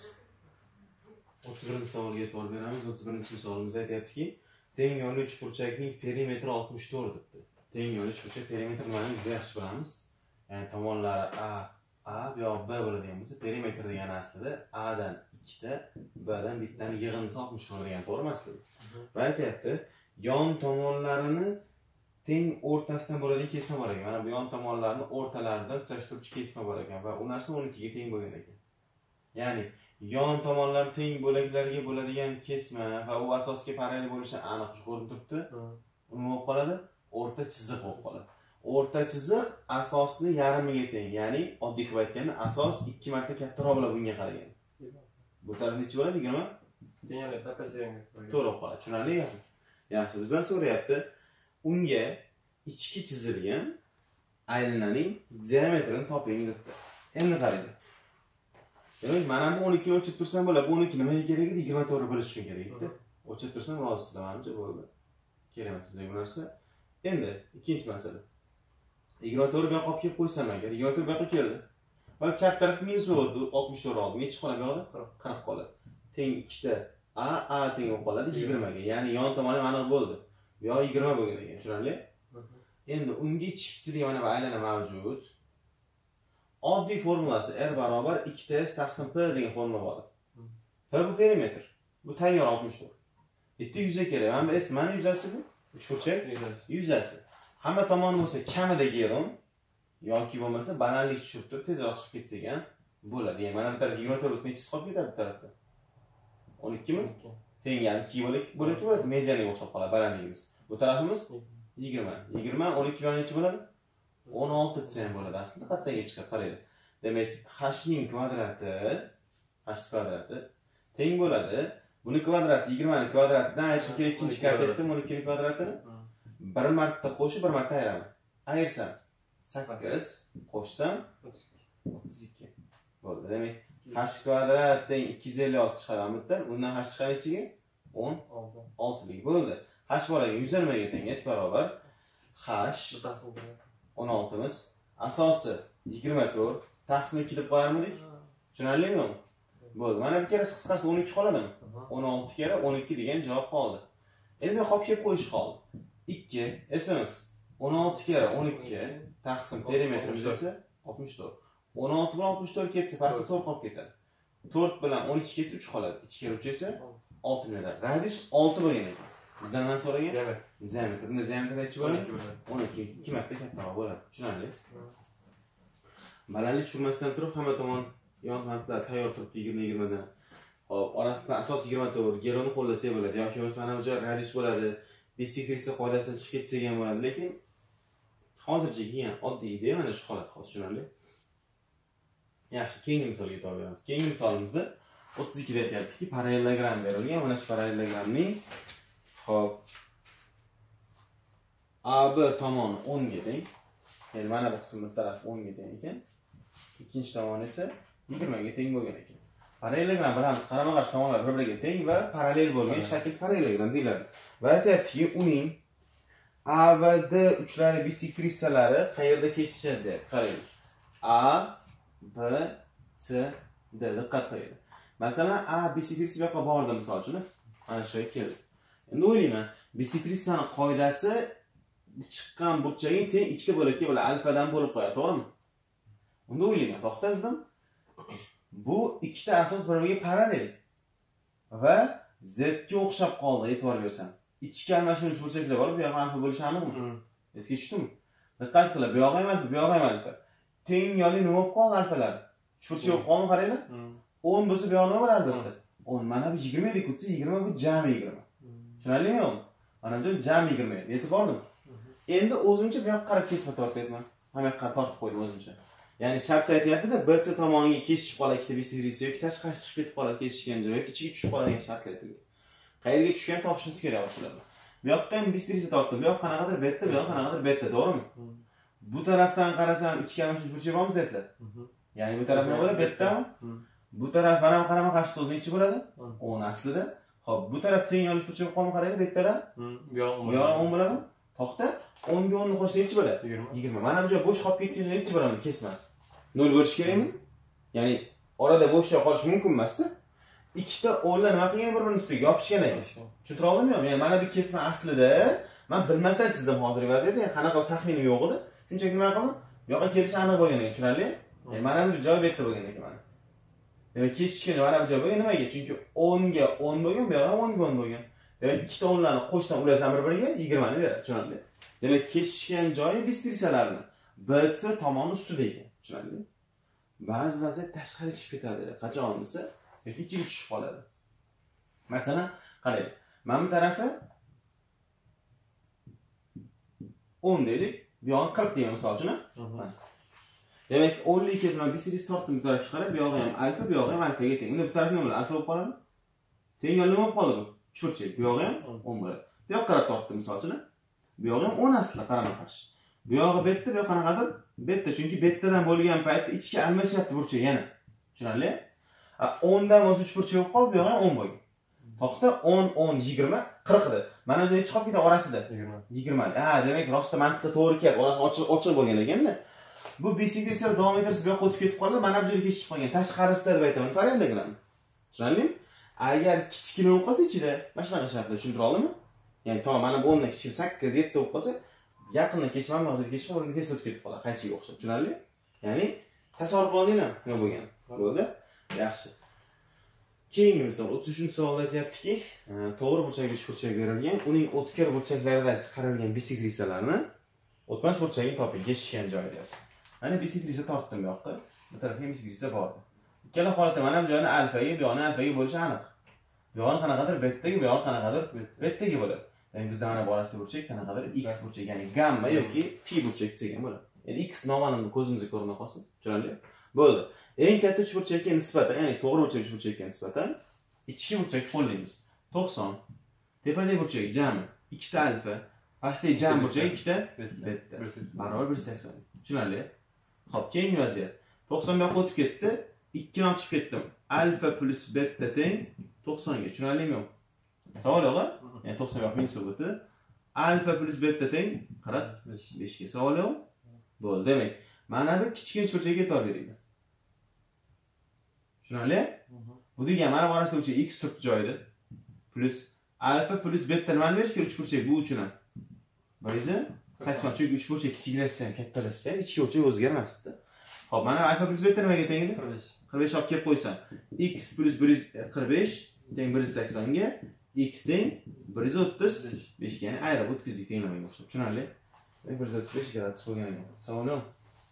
Speaker 1: 31-savolga e'tibor beramiz. 31-misolimizda aytayaptiki, teng yo'lli uchburchakning perimetri 64 debdi. Teng yo'lli uchburchak perimetri nimani juda yaxshi bilamiz. Ya'ni tomonlari a bu yoq b bo'ladigan bo'lsa, perimetr degani aslida a dan 2 ta, b dan bittani yig'indisi 64 degan, to'g'rimi aslida? Va aytayapti, yon tomonlarini teng o'rtasidan bo'ladigan kesma bor ekan. Mana bu yon tomonlarni o'rtalaridan tutashtiruvchi kesma bor ekan va u narsa 12 ga teng bo'lgan ekan. Ya'ni yon tomonlar teng bo'laklarga bo'ladigan kesma va u asosga parallel bo'lishi aniq ko'rinib turibdi. Nima bo'lib qoladi? O'rta chiziq bo'lib qoladi. O'rta chiziq asosni yarmiga teng, ya'ni oddiy qilib aytganda asos 2 marta kattaroq bo'ladi bunga qaragan. Bu taraf necha bo'ladi? 20?
Speaker 2: Deyarli papazanga.
Speaker 1: To'g'ri qoladi. Tushunarli gapmi? Yaxshi, bizdan so'rayapti. Unga ichki chizilgan aylananing diametrini toping debdi. Endi qarang. Demak, mana bu 12 ni o'chib tursam bo'ladi. Bu 12 nimaga kerak edi? 24 bo'lish uchun kerak edi. O'chib tursam rozisidamanchi bo'ldi. Kerak bizga bu narsa. Endi ikkinchi masala. 24 bu yoqqa olib kelib qo'ysam agar 24 bu yoqqa keldi. Va chap taraf minus bo'ldi, 64 oldim. Necha qoladi bu yoqda? 40 qoladi. Teng 2 ta a teng bo'lib qoladi 20 ga. Ya'ni yon tomoni aniq bo'ldi. Bu yoq 20 bo'lgan ekan, tushunarli? Endi unga chizilgan mana bu aylana mavjud. Oddiy formulasi r barobar 2t taqsim p degan formula bor. P bu perimetr. Bu tayyor 64. Bitta yuza kerak. Mana bu s mana yuzasi bu. Uchburchak yuzasi. Hamma tomon bo'lsa kamida geron yoki bo'lmasa banallik tushib turib tezroq chiqib ketsak ham bo'ladi. Ya'ni mana bu taraf 24 bo'lsa necha qolib ketadi bu tarafda? 12 mi? Teng, ya'ni 2 bo'lak bo'ladi. Medianiga o'xshab qoladi balandligimiz. Bu tarafimiz 20. 20 12 bilan necha bo'ladi? 16 desa ham bo'ladi. Aslida qayerga chiqadi, qaraylik. Demak, h ning kvadrati teng bo'ladi. Buni kvadrati 20 ning kvadratidan ayirishim kerak, ikkinchi kalkulatorda 12 ning kvadratini bir marta qo'shib, bir marta ayiraman. Ayirsam 8 qo'shsam 32. Bo'ldi. Demak, h kvadrat teng 256 chiqaraman bitta. Undan h chiqar nechiga? 16 lik bo'ldi. H bor ekan 100 nimaga teng? S barobar h 16 miz. Asosi 24 taqsim 2 deb qo'yarmidik? Tushunarlimi yo'qmi? Bo'ldi. Mana bu kere qisqarsa 12 qoladimi? 16 kere 12 degan javob qoldi. Endi qolib kelib qo'yish qoldi. 2 esimiz 16 kere 12 taqsim perimetrimiz esa 64. 16 bilan 64 ketsa pastda 4 qolib ketadi. 4 bilan 12 ketib 3 qoladi. 2 kere 3 esa 6 bo'ladi. Radius 6 bo'lgan ekan. Bizdan nima so'ragan? Diametr. Bunda diametr necha bo'ladi? 12. 2 marta kattaroq bo'ladi. Tushunarli? Balandlik tushirmasdan turib hamma tomon yon qanotlar tayyor turibdi 20 dan. Hop, orasida asos 24, geroni qo'llasak bo'ladi yoki bo'lmasa mana bu joy radius bo'ladi. Bisektrisa qoidasidan chiqib ketsak ham bo'ladi, lekin hozircha kelgan oddiy ideya mana shu holat hozir, tushunarli? Yaxshi, keyingi misolga o'tib beramiz. Keyingi misolimizda 32 da aytyaptiki, parallelogram berilgan. Mana shu parallelogramning hop AB tomoni 10 ga teng. Ya'ni mana bu qismning tarafi 10 ga teng ekan. Ikkinchi tomoni esa 20 ga teng bo'lgan ekan. Parallelogram bilamiz, qarama-qarshi tomonlar bir-biriga teng va parallel bo'lgan shakl parallelogram deyiladi. Va aytyaptiki, uning A va D uchlari bisektrisalari qayerda kesishadi deb qaraylik. A, B, C, D diqqat qiling. Masalan, A bissektrisa bu yoqqa bordi misol uchun. Mana shu yerga keldi. Endi o'ylayman, bissektrisaning qoidasi chiqqan burchaging teng ikkita bo'lakka bo'la alfadan bo'lib qo'yadi, to'g'rimi? Unda o'ylayman, to'xta dedim. Bu ikkita asos bir-biriga parallel va z ga o'xshab qoldi, e'tibor bersam. Ichki almashuvchi burchaklar bor, bu yoqqa alfa bo'lishi aniqmi? Esga tushdimi? Diqqat qilib, bu yoqqa ham alfa, bu yoqqa ham alfa. Teng yo'li nima bo'lib qoldi alfalar? Uchburchak bo'lib qoldi, qaranglar. 10 bo'lsa bu yoq nima bo'ladi albatta? 10 mana bu 20 deb ko'rsa, 20 bu jami 20. Tushunarlimi yo'qmi? Mana bu jami 20. Yetib bordimi? Endi o'zimcha bu yoqqa qarab kesma tortyapman. Hamma yoqqa tortib qo'ydim o'zimcha. Ya'ni shartda aytyapti-da, BC tomoniga kesishib qoladi, ikkita bissektrisa yoki tashqari chiqib ketib qoladi, kesishgan joy yoki ichiga tushib qoladigan shart aytilgan. Qayerga tushgan topishimiz kerak sizlarga. Bu yoqqa ham bissektrisa tortdim. Bu yoqqa qanaqadir beta, bu yoqqa qanaqadir beta, to'g'rimi? Bu tarafdan qarasam ichki almashuv burchak bormi zetlar? Ya'ni bu taraf nima bo'ladi? Betami? Bu taraf mana bu qarama qarshi so'zning ichi bo'ladi. 10 aslida. Xo'p, bu taraf teng yo'lish burchak qolmi qaranglar, bettadan.
Speaker 2: Bu yoq
Speaker 1: 10 bo'ladi. To'xta, 10 ga 10 ni qo'shsa ichi bo'ladi? 20. Mana bu joy bo'sh qolib ketgan ichi bo'ladi, kesmas. 0 bo'lish kerakmi? Ya'ni orada bo'sh joy qolishi mumkin emas-da. Ikkita o'nlar nima qilgan bir-birini ustiga yopishgan ekan. Tushuntira oldimmi? Ya'ni mana bu kesma aslida men bilmasdan chizdim hozirgi vaziyatda, ya'ni qanaqa taxminim yo'q edi. Shunchaki nima qildim? Bu yoqqa kelishi aniq bo'lgan ekan, tushunarli? Ya'ni mana bu joy betta bo'lgan ekan mana. Demak, kesishgan mana bu joy bo'lgan nimaga? Chunki 10 ga 10 bo'lgan, bu yoqqa 10 ga 10 bo'lgan. Demak, ikkita o'nlarni qo'shsam ulasam bir-biriga 20 ni beradi, tushunarli? Demak, kesishgan joyi bissektrisalarni BC tomoni ustida ekan, tushunarli? Ba'zi vaziyat tashqari chiqib ketadi, qachon desa, yoki ichiga tushib qoladi. Masalan, qarang, mana bu tarafi 10 deylik, bu yog'i 40 deyman misol uchun. Demak, 10 lik kesma bissektrisa tortdim bu tarafga qarab, bu yog'i ham alfa, bu yog'i ham alfaga teng. Unda bu taraf nima bo'ladi? Alfa bo'lib qoladi. Teng yo'l nima bo'lib qoldi bu? Uchburchak. Bu yog'i ham 10 bo'ladi. Bu yoqqa qarab tortdim misol uchun. Bu yog'i ham 10 aslida qarama qarshi. Bu yog'i betta, bu yoqqa qanaqadir betta, chunki bettadan bo'lgan paytda ichki almashyapti burchak yana. Tushunarli? 10 dan o'zi uchburchak bo'lib qoldi, bu yog'i ham 10 bo'lgan. To'xta, 10 10 20 40 edi. Mana bu yerga chiqib ketadi orasida. 20. Demak, rostda mantiqda to'g'ri kelyapti. Orasi ochiq bo'lgan ekanda. Bu bissektrisa davom ettirsa bu yoqqa o'tib ketib qoladi, mana bu yerga kechib qolgan. Tashqarisida deb aytaman, parallelligini. Tushunarlimi? Agar kichkina bo'lib qolsa ichida, mana shunaqa shartda tushuntira oldimmi? Ya'ni to mana bu 10 dan kichik 8 7 bo'lib qolsa, yaqindan kechmami, hozir kechib o'rniga tez o'tib ketib qoladi, qaychiga o'xshab. Tushunarli? Ya'ni tasavvur qildingmi nima bo'lgan? Bo'ldi? Yaxshi. Keyingi misol 33-savolda aytayaptiki, to'g'ri burchakli uchburchak berilgan, uning o'tkir burchaklaridan chiqarilgan bissektrisalarni o'tmas burchagini toping, kesishgan joyi deyapti. Mana bissektrisa tortdim bu yoqqa. Bu tarafga bissektrisa bordi. Ikkala holatda mana bu joyni alfaga, bu yoqni alfaga bo'lishi aniq. Bu yoqni qanaqadir bettaga, bu yoqni qanaqadir bettaga bo'ladi. Ya'ni bizda mana bu orasida burchak qanaqadir x burchak, ya'ni gamma yoki phi burchak degan bo'ladi. Ya'ni x noma'lum ko'zimizga ko'rinmay qolsin. Tushunarli? Bo'ldi. Eng katta uchburchakka nisbatan, ya'ni to'g'ri burchak uchburchakka nisbatan ichki burchak qo'llaymiz. 90. Tepadagi burchak jami 2 ta alfa, pastdagi jami burchak 2 ta beta. Barobar 180. Tushunarli? Xo'p, keyingi vaziyat. 90 ga o'tib ketdi, 2 ni ochib ketdim. Alfa plus beta teng 90 ga. Tushunarlimi? Savol yo'q-a? Ya'ni 90 ga minus o'tdi. Alfa plus beta teng 45 ga. Savol yo'q? Bo'ldi. Demak, mana bu kichkina uchburchakka e'tibor beringlar. Tushunarli? Bu degan mana bu orasida o'sha x turibdi joyida. Plus alfa plus beta nimani berish kerak uchburchak bu uchun ham. 180 chunki uchburchak kichiklashsa ham kattalashsa ham ichki burchak o'zgarmasdi. Xo'p, mana alfa plus beta nimaga teng edi? 45 olib kelib qo'ysam, x plus 145 teng 180 ga, x teng 135 ga, ya'ni ayrib o'tkazdik tenglamaga o'xshab. Tushunarli? 135 gradus bo'lgan ekan. Savol yo'q?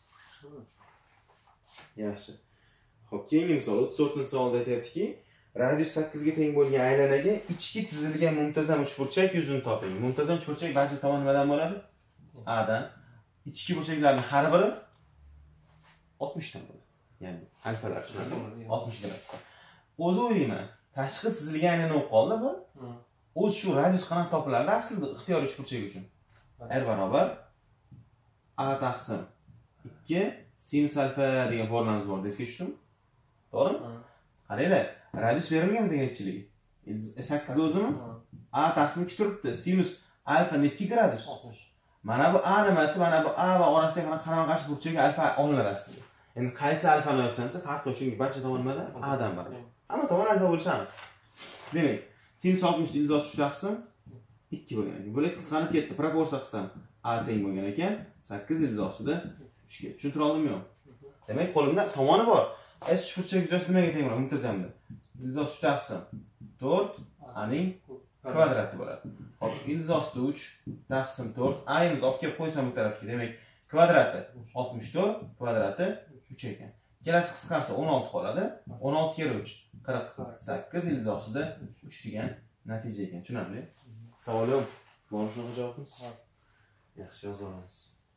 Speaker 1: Yaxshi. Xo'p, keyingi misol 34-savolda aytayaptiki, radius 8 ga teng bo'lgan aylanaga ichki chizilgan muntazam uchburchak yuzini toping. Muntazam uchburchak barcha tomon nimadan bo'ladi? A dan. Ichki burchaklarning har biri 60 dan bo'ladi. Ya'ni alfalar tushunarli? 60 gradusda. O'zi o'ylayman, tashqi chizilgan aylana o'qib qoldi bu. O'z shu radius qanaqa topiladi aslida ixtiyoriy uchburchak uchun? R barobar A taqsim 2 sinus alfa degan formulamiz bor, esga tushdimi? To'g'rimi? Qaranglar, radius berilgan bizga nechchiligi? 8 o'zimi? A taqsim 2 turibdi. Sinus alfa nechi gradus?
Speaker 2: 60.
Speaker 1: Mana bu A nimasi? Mana bu A va orasidagi qarama qarshi burchak alfa olinadi aslida. Endi qaysi alfani olsangiz farqi yo'q, chunki barcha tomon nimada? A dan bor. Hamma tomon alfa bo'lishi aniq. Demak, sin 60 sin 63 taqsim 2 bo'lgan ekan. Bular qisqarib ketdi. Proporsiya qisam a teng bo'lgan ekan. 8 ildiz ostida 3 ga. Tushuntira oldimmi? Demak, qo'limda tomoni bor. S burchak yuzasi nimaga teng bo'ladi? Muntazamda. Ildiz ostida 3 taqsim 4 a ning kvadrati bo'ladi. Hop, ildiz ostida 3 taqsim 4 a imiz olib kelib qo'ysam bu tarafga. Demak, kvadrati 64 kvadrati 3 ekan. Kelasi qisqarsa 16 qoladi. 16 kere 3 48 ildiz ostida 3 degan natija ekan. Tushunarli? Savol yo'q. Mana shunaqa javobimiz. Yaxshi yoza olamiz.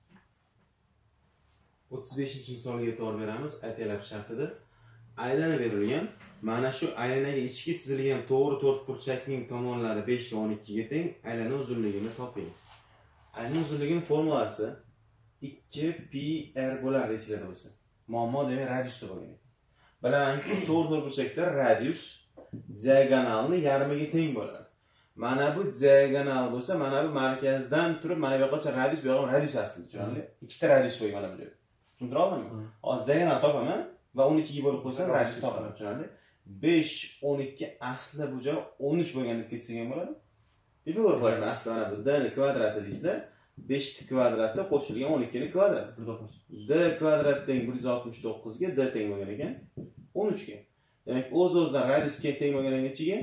Speaker 1: 35-misolga e'tibor beramiz. Aytaylar shartida aylana berilgan. Mana shu aylanaga ichki chizilgan to'g'ri to'rtburchakning tomonlari 5 va 12 ga teng. Aylana uzunligini toping. Aylana uzunligining formulasi 2πr bo'lar deysizlar bo'lsa. Muammo demak radiusda bo'lgan. Bilamanki, to'g'ri to'rtburchakda radius diagonalni yarmiga teng bo'ladi. Mana bu diagonal bo'lsa, mana bu markazdan turib, mana bu yoqqa radius, bu yoqqa radius aslida, tushunarli? Ikkita radius qo'ygan mana bu joyda. Tushuntira oldimmi? Hozir diagonal topaman va 12 ga bo'lib qo'ysam radius topaman, tushunarli? 5 12 asli bu joy 13 bo'lgan deb ketsak ham bo'ladi. Pifagor qo'yasizlar, asli mana bu d ni kvadrati deysizlar. 5 ni kvadratda qo'shilgan 12 ni kvadrati. D kvadrat teng 169 ga d teng bo'lgan ekan 13 ga. Demak, o'z-o'zidan radiusga teng bo'lgan nechiga?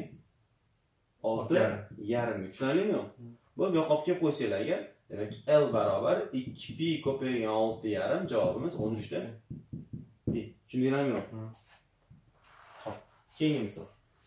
Speaker 1: 6,5. Tushunarlimi? Bu yoqqa olib kelib qo'ysanglar agar, demak L barobar 2pi ko'paygan 6,5 javobimiz 13 da pi. Tushundinglarmi? Xo'p, keyingi misol.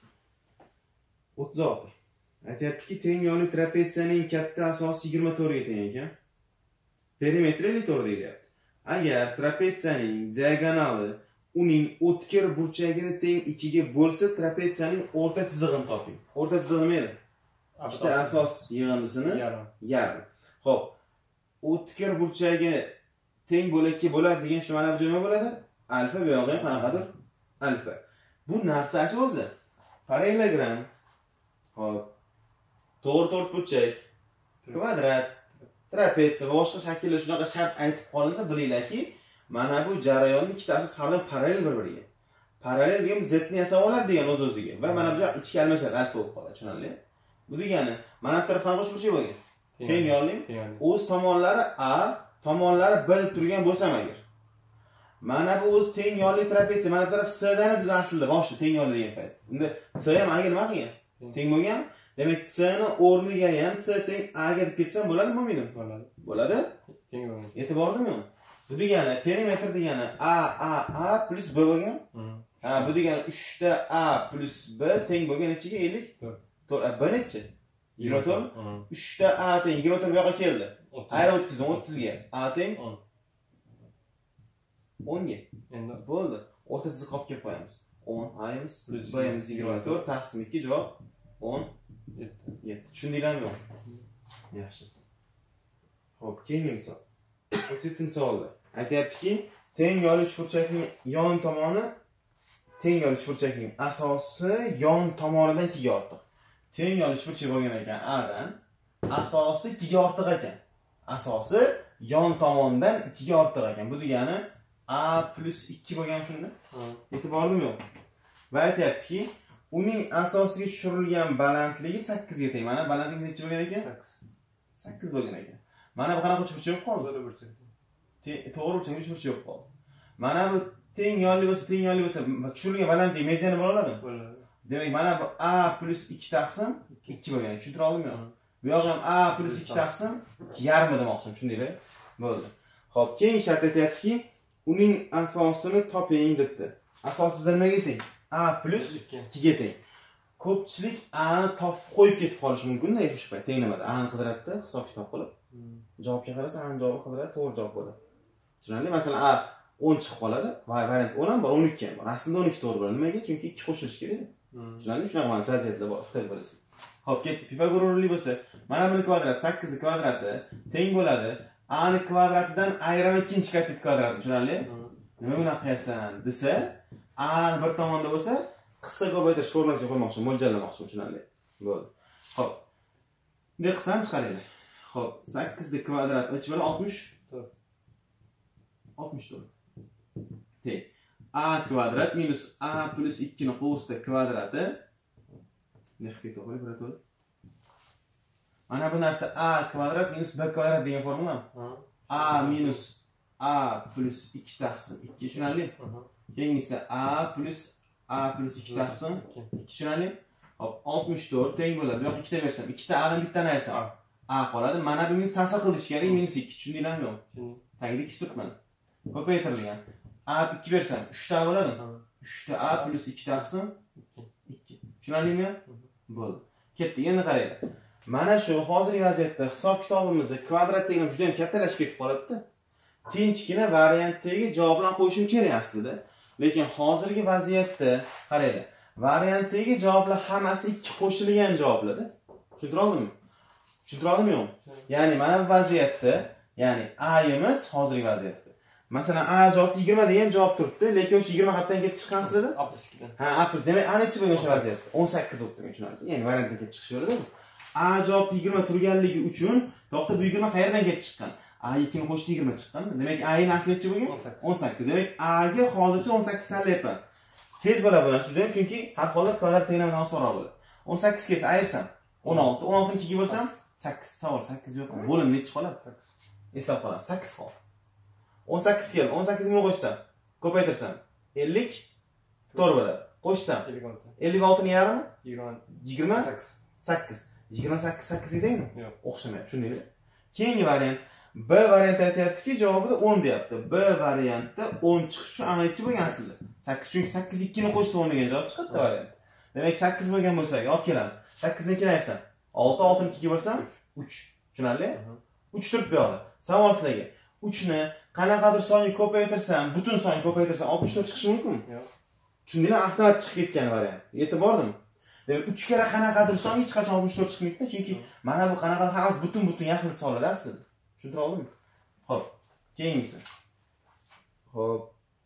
Speaker 1: 36. Aytayaptiki, teng yonli trapetsiyaning katta asosi 24 ga teng ekan. Perimetri 54 deyilyapti. Agar trapetsiyaning diagonali uning o'tkir burchagini teng 2 ga bo'lsa, trapetsiyaning o'rta chizig'ini toping. O'rta chizig'i nima edi? Ikkita asos yig'indisini yarim. Xo'p, o'tkir burchagi teng bo'lakka bo'ladi degan shu mana bu nima bo'ladi? Alfa, bu yog'i ham qanaqadir alfa. Bu narsachi o'zi parallelogram. Xo'p, to'g'ri to'rtburchak, kvadrat, trapetsiya va boshqa shakllar shunaqa shart aytib qolinsa, bilinglarki, mana bu jarayonni ikkita asos har doim parallel bir-biriga. Parallel degan z-ni yasab oladi degan o'z-o'ziga va mana bu joy ichga almashadi, alfa bo'lib qoladi, tushunarli? Bu degani, mana bu tarafdan qo'shimcha bo'lgan. Teng yonli o'z tomonlari a, tomonlari b deb turgan bo'lsam agar. Mana bu o'z teng yonli trapetsiya, mana bu taraf s dan edi aslida, boshida teng yonli degan payt. Unda s ham a ga nima qilgan? Teng bo'lgan. Demak, c ni o'rniga ham c teng a ga deb ketsam bo'ladimi, bo'lmaydimi?
Speaker 2: Bo'ladi.
Speaker 1: Bo'ladi?
Speaker 2: Teng bo'ladi.
Speaker 1: E'tiborlimi? Bu degani perimetr degani a plus b bo'lgan. Ha, bu degani 3 ta a plus b teng bo'lgan nechiga? 50? 4. B nechi? 24. 3 ta a teng 24 bu yoqqa keldi. Ayri o'tkazdim 30 ga. A teng 10 ga.
Speaker 2: Endi
Speaker 1: bo'ldi. O'rta chiziq olib kelib qo'yamiz. 10 a imiz, b imiz 24 taqsim 2 javob 17. Tushundinglarmi? Yaxshi. Xo'p, keyingi misol. 37-savolda aytayaptiki, teng yonli uchburchakning yon tomoni teng yonli uchburchakning asosi yon tomonidan 2 ga ortiq. Teng yonli uchburchak bo'lgan ekan a dan, asosi 2 ga ortiq ekan. Asosi yon tomonidan 2 ga ortiq ekan. Bu degani a plus 2 bo'lgan shunda. E'tiborlimi yo'q? Va aytayaptiki, uning asosiga tushirilgan balandligi 8 ga teng. Mana balandligi necha bo'lgan ekan? 8 bo'lgan ekan. Mana bu qanaqa uchburchak yo'q qoldi? To'g'ri uchburchak yo'q qoldi. Mana bu teng yonli bo'lsa, tushirilgan balandlik mediani bo'la oladimi?
Speaker 2: bo'ladi.
Speaker 1: Demak, mana bu a plus 2 taqsim 2 bo'lgan. Tushuntira oldimmi? Bu yoq ham a plus 2 taqsim 2,5 demoqchiman, tushundinglar? Bo'ldi. Xo'p, keyingi shart aytayaptiki, uning asosini toping debdi. Asos bizda nimaga teng? A plus 2 ga teng. Ko'pchilik a ni topib qo'yib ketib qolishi mumkin-da, shu payt teng nimada? A ni qidiryapti, hisob kitob qilib. Javobga qarasa, a ni javobi qidiradi, to'g'ri javob bo'ladi. Tushunarli? Masalan, a 10 chiqib qoladi, variant 10 ham bor, 12 ham bor. Aslida 12 to'g'ri bo'ladi. Nimaga? Chunki 2 qo'shilishi kerak. Tushunarli? Shunaqa mana vaziyatlar bor, xitoy bilasizlar. Xo'p, ketdi. Pifagor o'rinli bo'lsa, mana buni kvadrat 8 ni kvadrati teng bo'ladi. A ni kvadratidan ayrim ikkinchi katet kvadrati, tushunarli? Nima bunaqa qilyapsan desa, a ni bir tomonda bo'lsa, qissa ko'paytirish formulasiga qo'ymoqchi, mo'ljallamoqchi, tushunarli? Bo'ldi. Xo'p. Bunday qilsam chiqaringlar. Xo'p, 8 ni kvadrat ichi bilan 64. 64. Teng. a kvadrat minus a plus 2 ni qo'shdi kvadrati. Nexga to'g'ri birato'g'ri. Mana bu narsa a kvadrat minus b kvadrat degan formula. A minus a plus 2 taqsim 2 tushunarli? Keyingisi a plus 2 taqsim 2 tushunarli? Hop 64 teng bo'ladi. Bu yoqqa 2 ta bersam, 2 ta a dan bittani ayrsam a qoladi. Mana bu minus ta'sir qilish kerak minus 2 tushundinglarmi? Tagida 2 turibman. Ko'paytirilgan. A 2 bersam 3 ta bo'ladi. 3 ta a plus 2 taqsim 2. Tushunarlimi? Bo'ldi. Ketdi. Endi qaranglar. Mana shu hozirgi vaziyatda hisob kitobimizni kvadrat degan juda ham kattalashib ketib qoladi-da. Tinchgina variantdagi javoblarni qo'yishim kerak aslida. Lekin hozirgi vaziyatda qaranglar. Variantdagi javoblar hammasi 2 qo'shilgan javoblar-da. Tushuntira oldimmi? Tushuntira oldimmi yo'qmi? Ya'ni mana bu vaziyatda, ya'ni A'imiz hozirgi vaziyatda. Masalan, A javobda 20 degan javob turibdi, lekin o'sha 20 qayerdan kelib chiqqan sizlarda?
Speaker 2: A plus 2 dan.
Speaker 1: Ha, A plus. Demak, A necha bo'lgan o'sha vaziyatda? 18 bo'lib turgan tushunarli. Ya'ni variantdan kelib chiqish yo'lida. A javobda 20 turganligi uchun, to'xta bu 20 qayerdan kelib chiqqan? A 2 ni qo'shdi 20 chiqqan. Demak, A ning asli necha bo'lgan? 18. Demak, A ga hozircha 18 tanlayapman. Tez bo'ladi bu narsa juda, chunki har holda kvadrat tegramadan osonroq bo'ladi. 18 kelsa ayirsam 16, 16 ni 2 ga bo'lsam 8. Savol 8 yo'q. Bo'lim necha qoladi? 8. Eslab qolamiz. 8 qoldi. 18 keldi. 18 ni qo'shsam, ko'paytirsam 50 to'g'ri bo'ladi. Qo'shsam 56 ni yarmi? 28. 28 8 edingmi?
Speaker 2: Yo'q.
Speaker 1: O'xshamayapti, tushundingmi? Keyingi variant B varianti aytayaptiki, javobida 10 deyapti. B variantda 10 chiqishi uchun aniqchi bo'lgan aslida. 8 chunki 8 2 ni qo'shsa 10 degan javob chiqadi variant. Demak 8 bo'lgan bo'lsa, olib kelamiz. 8 ni ikkilaysan. 6 6 ni 2 ga bo'lsam 3. Tushunarli? 3 turib bu yoqda. Savol sizlarga. 3 ni qanaqadir songa ko'paytirsam, butun songa ko'paytirsam 64 chiqishi mumkinmi?
Speaker 2: Yo'q.
Speaker 1: Tushundinglar? Avtomatik chiqib ketgan variant. Yetib bordimi? Demak 3 kira qanaqadir son hech qachon 64 chiqmaydi, chunki mana bu qanaqadir hammasi butun yaqin soladi aslida. Tushuntira oldimmi? Xo'p, keyingisi. Xo'p.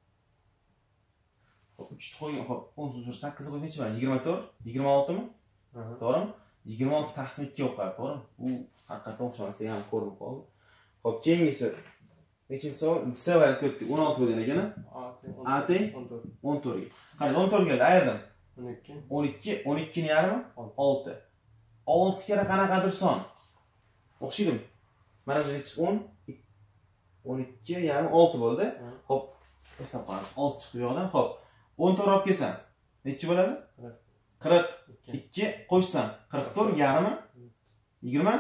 Speaker 1: 3 qo'ying, xo'p, 10 uzr 8 qo'ysa necha bo'ladi? 24, 26 mi? To'g'rimi? 26 taqsim 2 bo'lib qoladi, to'g'rimi? Bu haqiqatan o'xshamasa ham ko'rinib qoldi. Xo'p, keyingisi. Nechinchi savol? B variantga o'tdik. 16 bo'lgan ekan. A teng 14 ga. Qani 14 keldi, ayirdim. 12 ni yarmi? 6. 6 kira qanaqadir son. O'xshaydimi? Mana bu necha 10 12 yarim 6 bo'ldi. Xo'p, eslab qolamiz. 6 chiqdi bu yoqdan. Xo'p, 14 olib kelsam necha bo'ladi? 42 qo'shsam 44 yarmi? 20?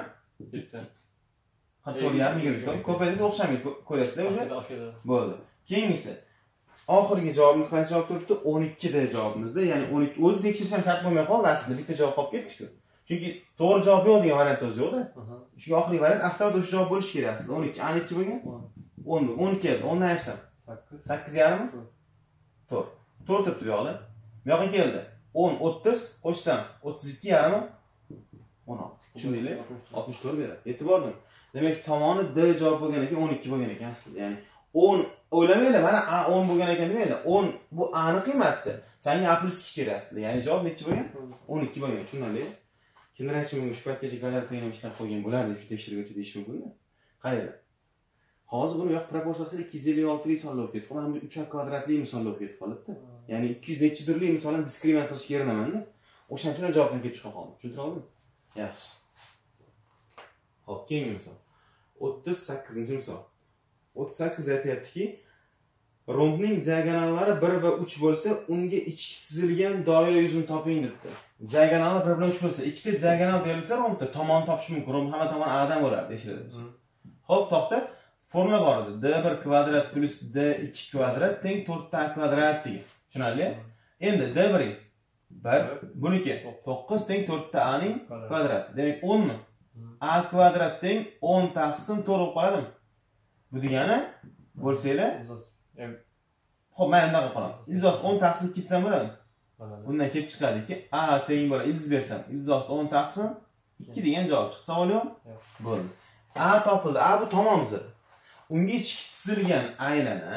Speaker 1: 44 yarim 20. Ko'paytirsa o'xshamaydi. Ko'rasizlar o'sha? Bo'ldi. Keyingisi. Oxirgi javobimiz qaysi javob turibdi? 12 da javobimizda, ya'ni 12 o'zi tekshirish ham shart bo'lmay qoldi aslida. Bitta javob qolib ketdi-ku. Chunki to'g'ri javob yo'q degan variant o'zi yo'q-da. Chunki oxirgi variant avtomatik o'sha javob bo'lishi kerak aslida. 12 a necha bo'lgan? 10. 10 keldi. 10 ni ayirsam 8 yarmi? 4. 4 turibdi bu yoqda. Bu yoqqa keldi. 10 30 qo'shsam 32 yarmi? 16. Tushundinglar? 64 beradi. Yetib bordim. Demak, tomoni D javob bo'lgan ekan, 12 bo'lgan ekan aslida. Ya'ni 10 o'ylamanglar, mana A 10 bo'lgan ekan demanglar. 10 bu A ni qiymati. Senga A plus 2 kerak aslida. Ya'ni javob necha bo'lgan? 12 bo'lgan. Tushunarli? Kimlar aytishi mumkin, shu paytgacha kvadrat tegrama ishlab qo'ygan bo'lardi, shu tekshirguncha deyish mumkin-da. Qaranglar. Hozir buni yo'q proporsiya qilsa 256 lik sonlar bo'lib ketib qoladi. Mana bu 3 kvadratli misol bo'lib ketib qoladi-da. Ya'ni 200 nechidirli misolni diskriment qilishga erinaman-da. O'shaning uchun javobdan ketib qoldim. Tushuntira oldimmi? Yaxshi. Xo'p, keyingi misol. 38-misol. 38 aytayaptiki, rombning diagonallari 1 va 3 bo'lsa, unga ichki chizilgan doira yuzini toping debdi. Diagonallar 1 bilan 3 bo'lsa, ikkita diagonal berilsa rombda tomon topish mumkin. Romb hamma tomon A dan bo'ladi, deyishadi. Xo'p, to'xta. Formula bor edi. D1 kvadrat plus D2 kvadrat teng 4A kvadrat degan. Tushunarli? Endi D1 1, buniki 9 teng 4A ning kvadrati. Demak 10 mi? A kvadrat teng 10 taqsim 4 bo'lib qoladimi? Bu degani bo'lsanglar, xo'p, men bunday qolaman. Ildiz 10 taqsim 2 desam bo'ladi. Bundan kelib chiqadiki, A teng bo'ladi. Ildiz bersam, ildiz 10 taqsim 2 degan javob chiqdi. Savol yo'q? Bo'ldi. A topildi. A bu tomonimiz. Unga ichki chizilgan aylana.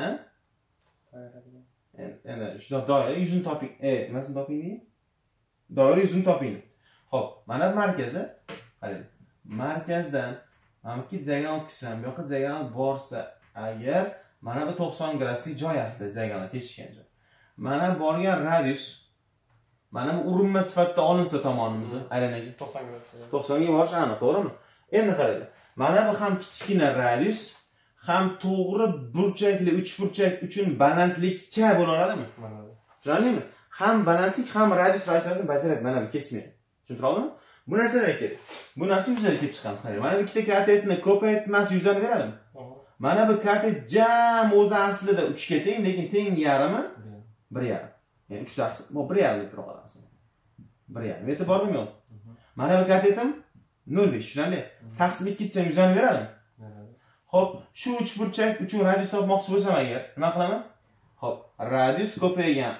Speaker 1: Endi shu doira yuzini toping. Nimasini toping? Doira yuzini toping. Xo'p, mana bu markazi. Qarang. Markazdan mana bu diagonal o'tkazsam, bu yoqqa diagonal borsa, agar mana bu 90 graduslik joy aslida diagonal kesishgan joy. mana borgan radius mana bu urinma sifatida olinsa tomonimizni aylanaga
Speaker 2: 90 gradus.
Speaker 1: 90 ga borish aniq, to'g'rimi? Endi qaranglar. Mana bu ham kichkina radius, ham to'g'ri burchakli uchburchak uchun balandlikcha bo'laveradimi?
Speaker 2: Mana bu.
Speaker 1: Tushunarlimi? Ham balandlik, ham radius vazifasini bajaradi, mana bu kesmaydi. Tushuntira oldingmi? Bu narsaga kerak. Bu narsa yuzaga kelib chiqamiz. Mana bu ikkita katetni ko'paytmas yuzani beradimi? Mana bu katet jam o'zi aslida 3 ga teng, lekin teng yarimi 1,5. Ya'ni 3 taqsim, bu 1,5 deb tura olamiz. 1,5. Yetib bordimmi yo'q? Mana bu katetim 0,5, tushunarli? Taqsim 2 desam yuzani beradimi? Xo'p, shu uchburchak uchun radius topmoqchi bo'lsam agar, nima qilaman? Xo'p, radius ko'paygan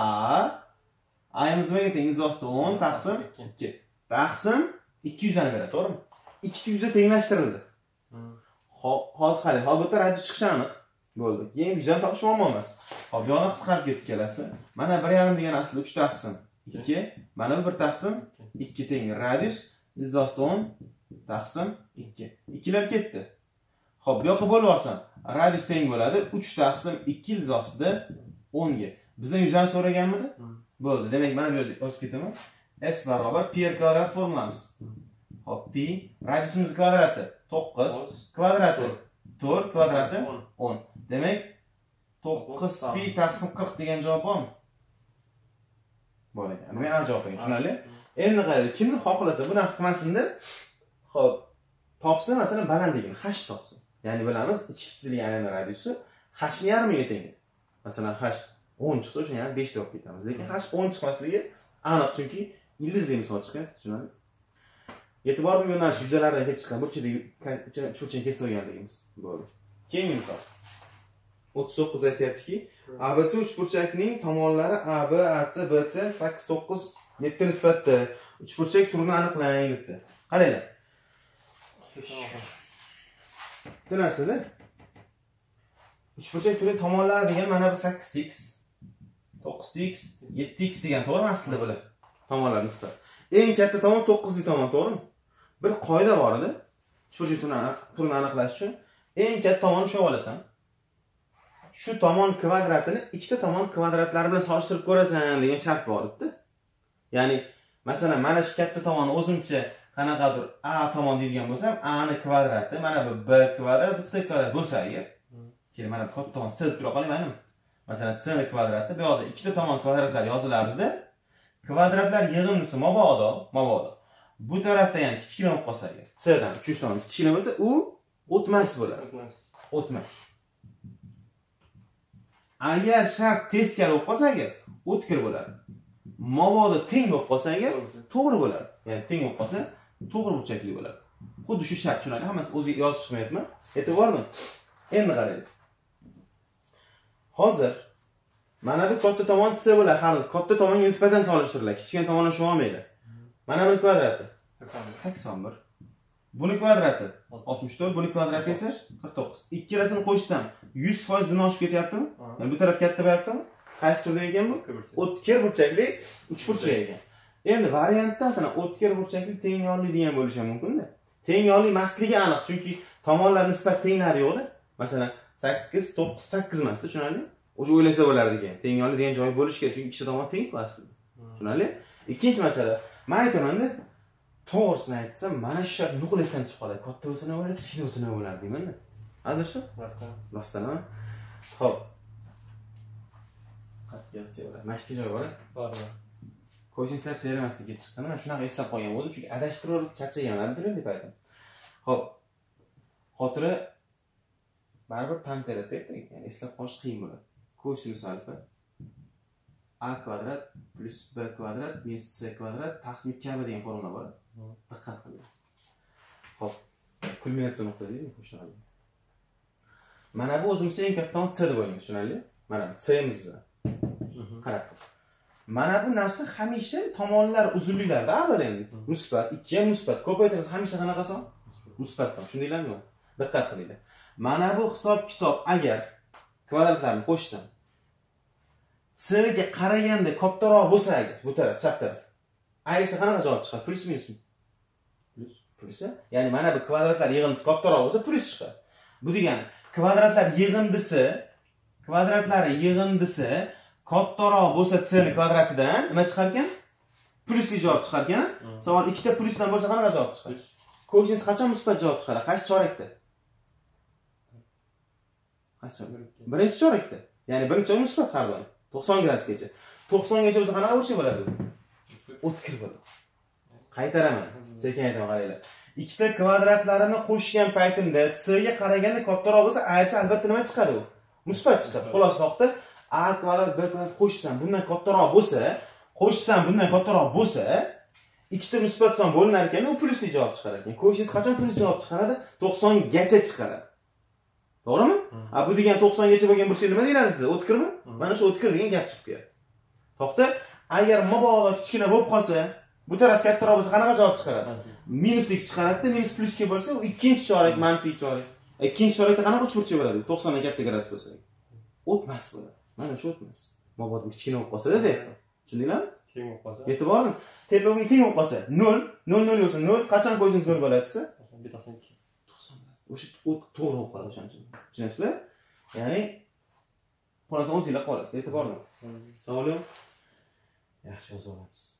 Speaker 1: a nimaga teng? Nizosti 10 taqsim 2. Taqsim 200 ni beradi, to'g'rimi? 200 tenglashtirildi. Xo'p, hozir qarang, hozir bu yerda radius chiqishi aniq bo'ldi. Keyin 100 ni topish muammo emas. Xo'p, bu yoqqa qisqarib ketdi kelasi. Mana 1,5 degan asli 3 taqsim 2, mana bu 1 taqsim 2 teng radius nizosti 10 taqsim 2. 2lar ketdi. Xo'p, bu yoqqa bo'lib olsam, radius teng bo'ladi 3 taqsim 2 ilzosida 10 ga. Bizdan yuzani so'raganmidi? Bo'ldi. Demak, mana bu yerda yozib ketaman. S barobar pi kvadrat formulamiz. Xo'p, pi radiusimiz kvadrati 9 kvadrati 4 kvadrati 10. Demak, 9 pi taqsim 40 degan javob bormi? Bor ekan. Men ham javob bergan, tushunarli? Endi qarang, kimni xohlasa buni qilmasin-da. Xo'p, topsin, masalan, balandligini h topsin. Ya'ni bilamiz, ichki chizilgan radiusi h ni yarmiga teng. Masalan, h 10 chiqsa, o'sha yana 5 deb ketamiz. Lekin h 10 chiqmasligi aniq, chunki ildizli misol chiqadi, tushunarli? E'tiborli yo'nalish yuzalardan kelib chiqqan burchakni kesib olganligimiz bo'ldi. Keyingi misol. 39 aytayaptiki, ABC uchburchakning tomonlari AB, AC, BC 8, 9 7 nisbatda uchburchak turini aniqlang debdi. Qaranglar. Bu narsada uchburchak turi tomonlari degan mana bu 8x, 9x, 7x degan to'g'rimi aslida bular? Tomonlar nisbat. Eng katta tomon 9lik tomon, to'g'rimi? Bir qoida bor edi. Uchburchak turini aniqlash uchun eng katta tomonni ushlab olasan. Shu tomon kvadratini ikkita tomon kvadratlari bilan solishtirib ko'rasan degan shart bor edi. Ya'ni, masalan, mana shu katta tomonni o'zimcha qanaqadir a tomon deydigan bo'lsam, a ni kvadrati mana bu b kvadrat, bu c kvadrat bo'lsa agar, keyin mana bu katta tomon c deb tura qolaymanmi? Masalan, c ni kvadrati bu yoqda ikkita tomon kvadratlar yozilardi-da, kvadratlar yig'indisi mabodo bu tarafda yana kichkina bo'lib qolsa agar, c dan 3 tomon kichkina bo'lsa, u o'tmas bo'ladi. O'tmas. Agar shart teskari bo'lib qolsa agar, o'tkir bo'ladi. Mabodo teng bo'lib qolsa agar, to'g'ri bo'ladi. Ya'ni teng bo'lib qolsa, to'g'ri burchakli bo'ladi. Xuddi shu shart, tushunarli? Hammasi o'ziga yozib chiqmayapman. E'tiborli. Endi qarang. Hozir mana bu katta tomon c bo'ladi. Har katta tomonga nisbatan solishtiriladi. Kichkina tomonlar shu olmaydi. Mana bu kvadrati 81. Buni kvadrati 64, buni kvadrati esa 49. Ikkalasini qo'shsam 100% buni oshib ketyaptimi? Yani bu taraf katta bo'lyaptimi? Qaysi turda ekan bu? O'tkir burchakli uchburchak ekan. Endi variantda aslida o'tkir burchakli teng yonli degan bo'lishi mumkin-da. Teng yonli emasligi aniq, chunki tomonlar nisbat tenglari yo'q-da. Masalan, 8, 9, 8 emas, tushunarli? O'sha o'ylasa bo'lardi ekan. Teng yonli degan joy bo'lishi kerak, chunki ikkita tomon teng-ku aslida. Tushunarli? Ikkinchi masala, men aytaman-da, to'g'risini aytsam, mana shu shart nuqul esdan chiqib qoladi. Katta bo'lsa nima bo'ladi, kichkina bo'lsa nima bo'ladi deyman-da. Adashib? Rostdanmi? Xo'p. Qat'iyat mana shu joy bor-a?
Speaker 2: Bor.
Speaker 1: Konsentratsiya yaramasdan kelib chiqqan. Men shunaqa eslab qolgan bo'ldim, chunki adashtirib charchaganman, abituriyen deb aytdim. Xo'p. Xotira baribir pantera deydi, ya'ni eslab qolish qiyin bo'ladi. Kosinus alfa a kvadrat plus b kvadrat minus c kvadrat taqsim 2 degan formula bor. Diqqat qiling. Xo'p. Kulminatsiya nuqta deydi, qo'shiladi. Mana bu o'zimizcha eng katta tomon c deb o'ylaymiz, tushunarli? Mana bu c'miz bizlar. Qarab. Mana bu narsa hamisha tomonlar uzunliklarda endi. Musbat, 2 ham musbat. Ko'paytirsa hamisha qanaqa son? Musbat son. Shundaylarmi yo'q? Diqqat qilinglar. Mana bu hisob-kitob agar kvadratlarni qo'shsam, c ga qaraganda kattaroq bo'lsa agar, bu taraf, chap taraf. A esa qanaqa javob chiqadi? Plus minusmi? Plus. Ya'ni mana bu kvadratlar yig'indisi kattaroq bo'lsa, plus chiqadi. Bu degani kvadratlar yig'indisi kattaroq bo'lsa c ni kvadratidan nima chiqar ekan? Plusli javob chiqar ekan. Savol ikkita plusdan bo'lsa qanaqa javob chiqadi? Ko'shingiz qachon musbat javob chiqaradi? Qaysi chorakda? Qaysi chorak? Birinchi chorakda. Ya'ni birinchi chorak musbat har doim. 90 gradusgacha. 90 gacha bo'lsa qanaqa burchak bo'ladi? O'tkir bo'ladi. Qaytaraman. Sekin aytaman, qaranglar. Ikkita kvadratlarini qo'shgan paytimda c ga qaraganda kattaroq bo'lsa, a esa albatta nima chiqadi u? Musbat chiqadi. Xulosa vaqtda a kvadrat b kvadrat qo'shsam bundan kattaroq bo'lsa, ikkita musbat son bo'linar ekan, u plusli javob chiqarar ekan. Qo'shingiz qachon plusli javob chiqaradi? 90 gacha chiqaradi. To'g'rimi? Bu degan 90 gacha bo'lgan burchak nima deyiladi sizga? O'tkirmi? Mana shu o'tkir degan gap chiqib keladi. To'xta, agar mabodo kichkina bo'lib qolsa, bu taraf kattaroq bo'lsa qanaqa javob chiqaradi? Minuslik chiqaradi, minus plusga bo'lsa, u ikkinchi chorak, manfiy chorak. Ikkinchi chorakda qanaqa uch burchak bo'ladi? 90 dan katta gradus bo'lsa. O'tmas bo'ladi. Mana shu o'tmas. Mabodo kichkina bo'lib qolsa-da deyapman. Tushundinglarmi?
Speaker 2: Teng bo'lib qolsa.
Speaker 1: Yetib bordim. Tepaga teng bo'lib qolsa, 0, 0 bo'lsa 0, qachon qo'ysangiz 0 bo'ladi desa?
Speaker 2: Bitasini
Speaker 1: 90. O'sha to'g'ri bo'lib qoladi o'shaning uchun. Tushunasizlar? Ya'ni xulosani o'zingizlar qolasiz. Yetib bordim. Savol yo'q? Yaxshi, yoza olamiz.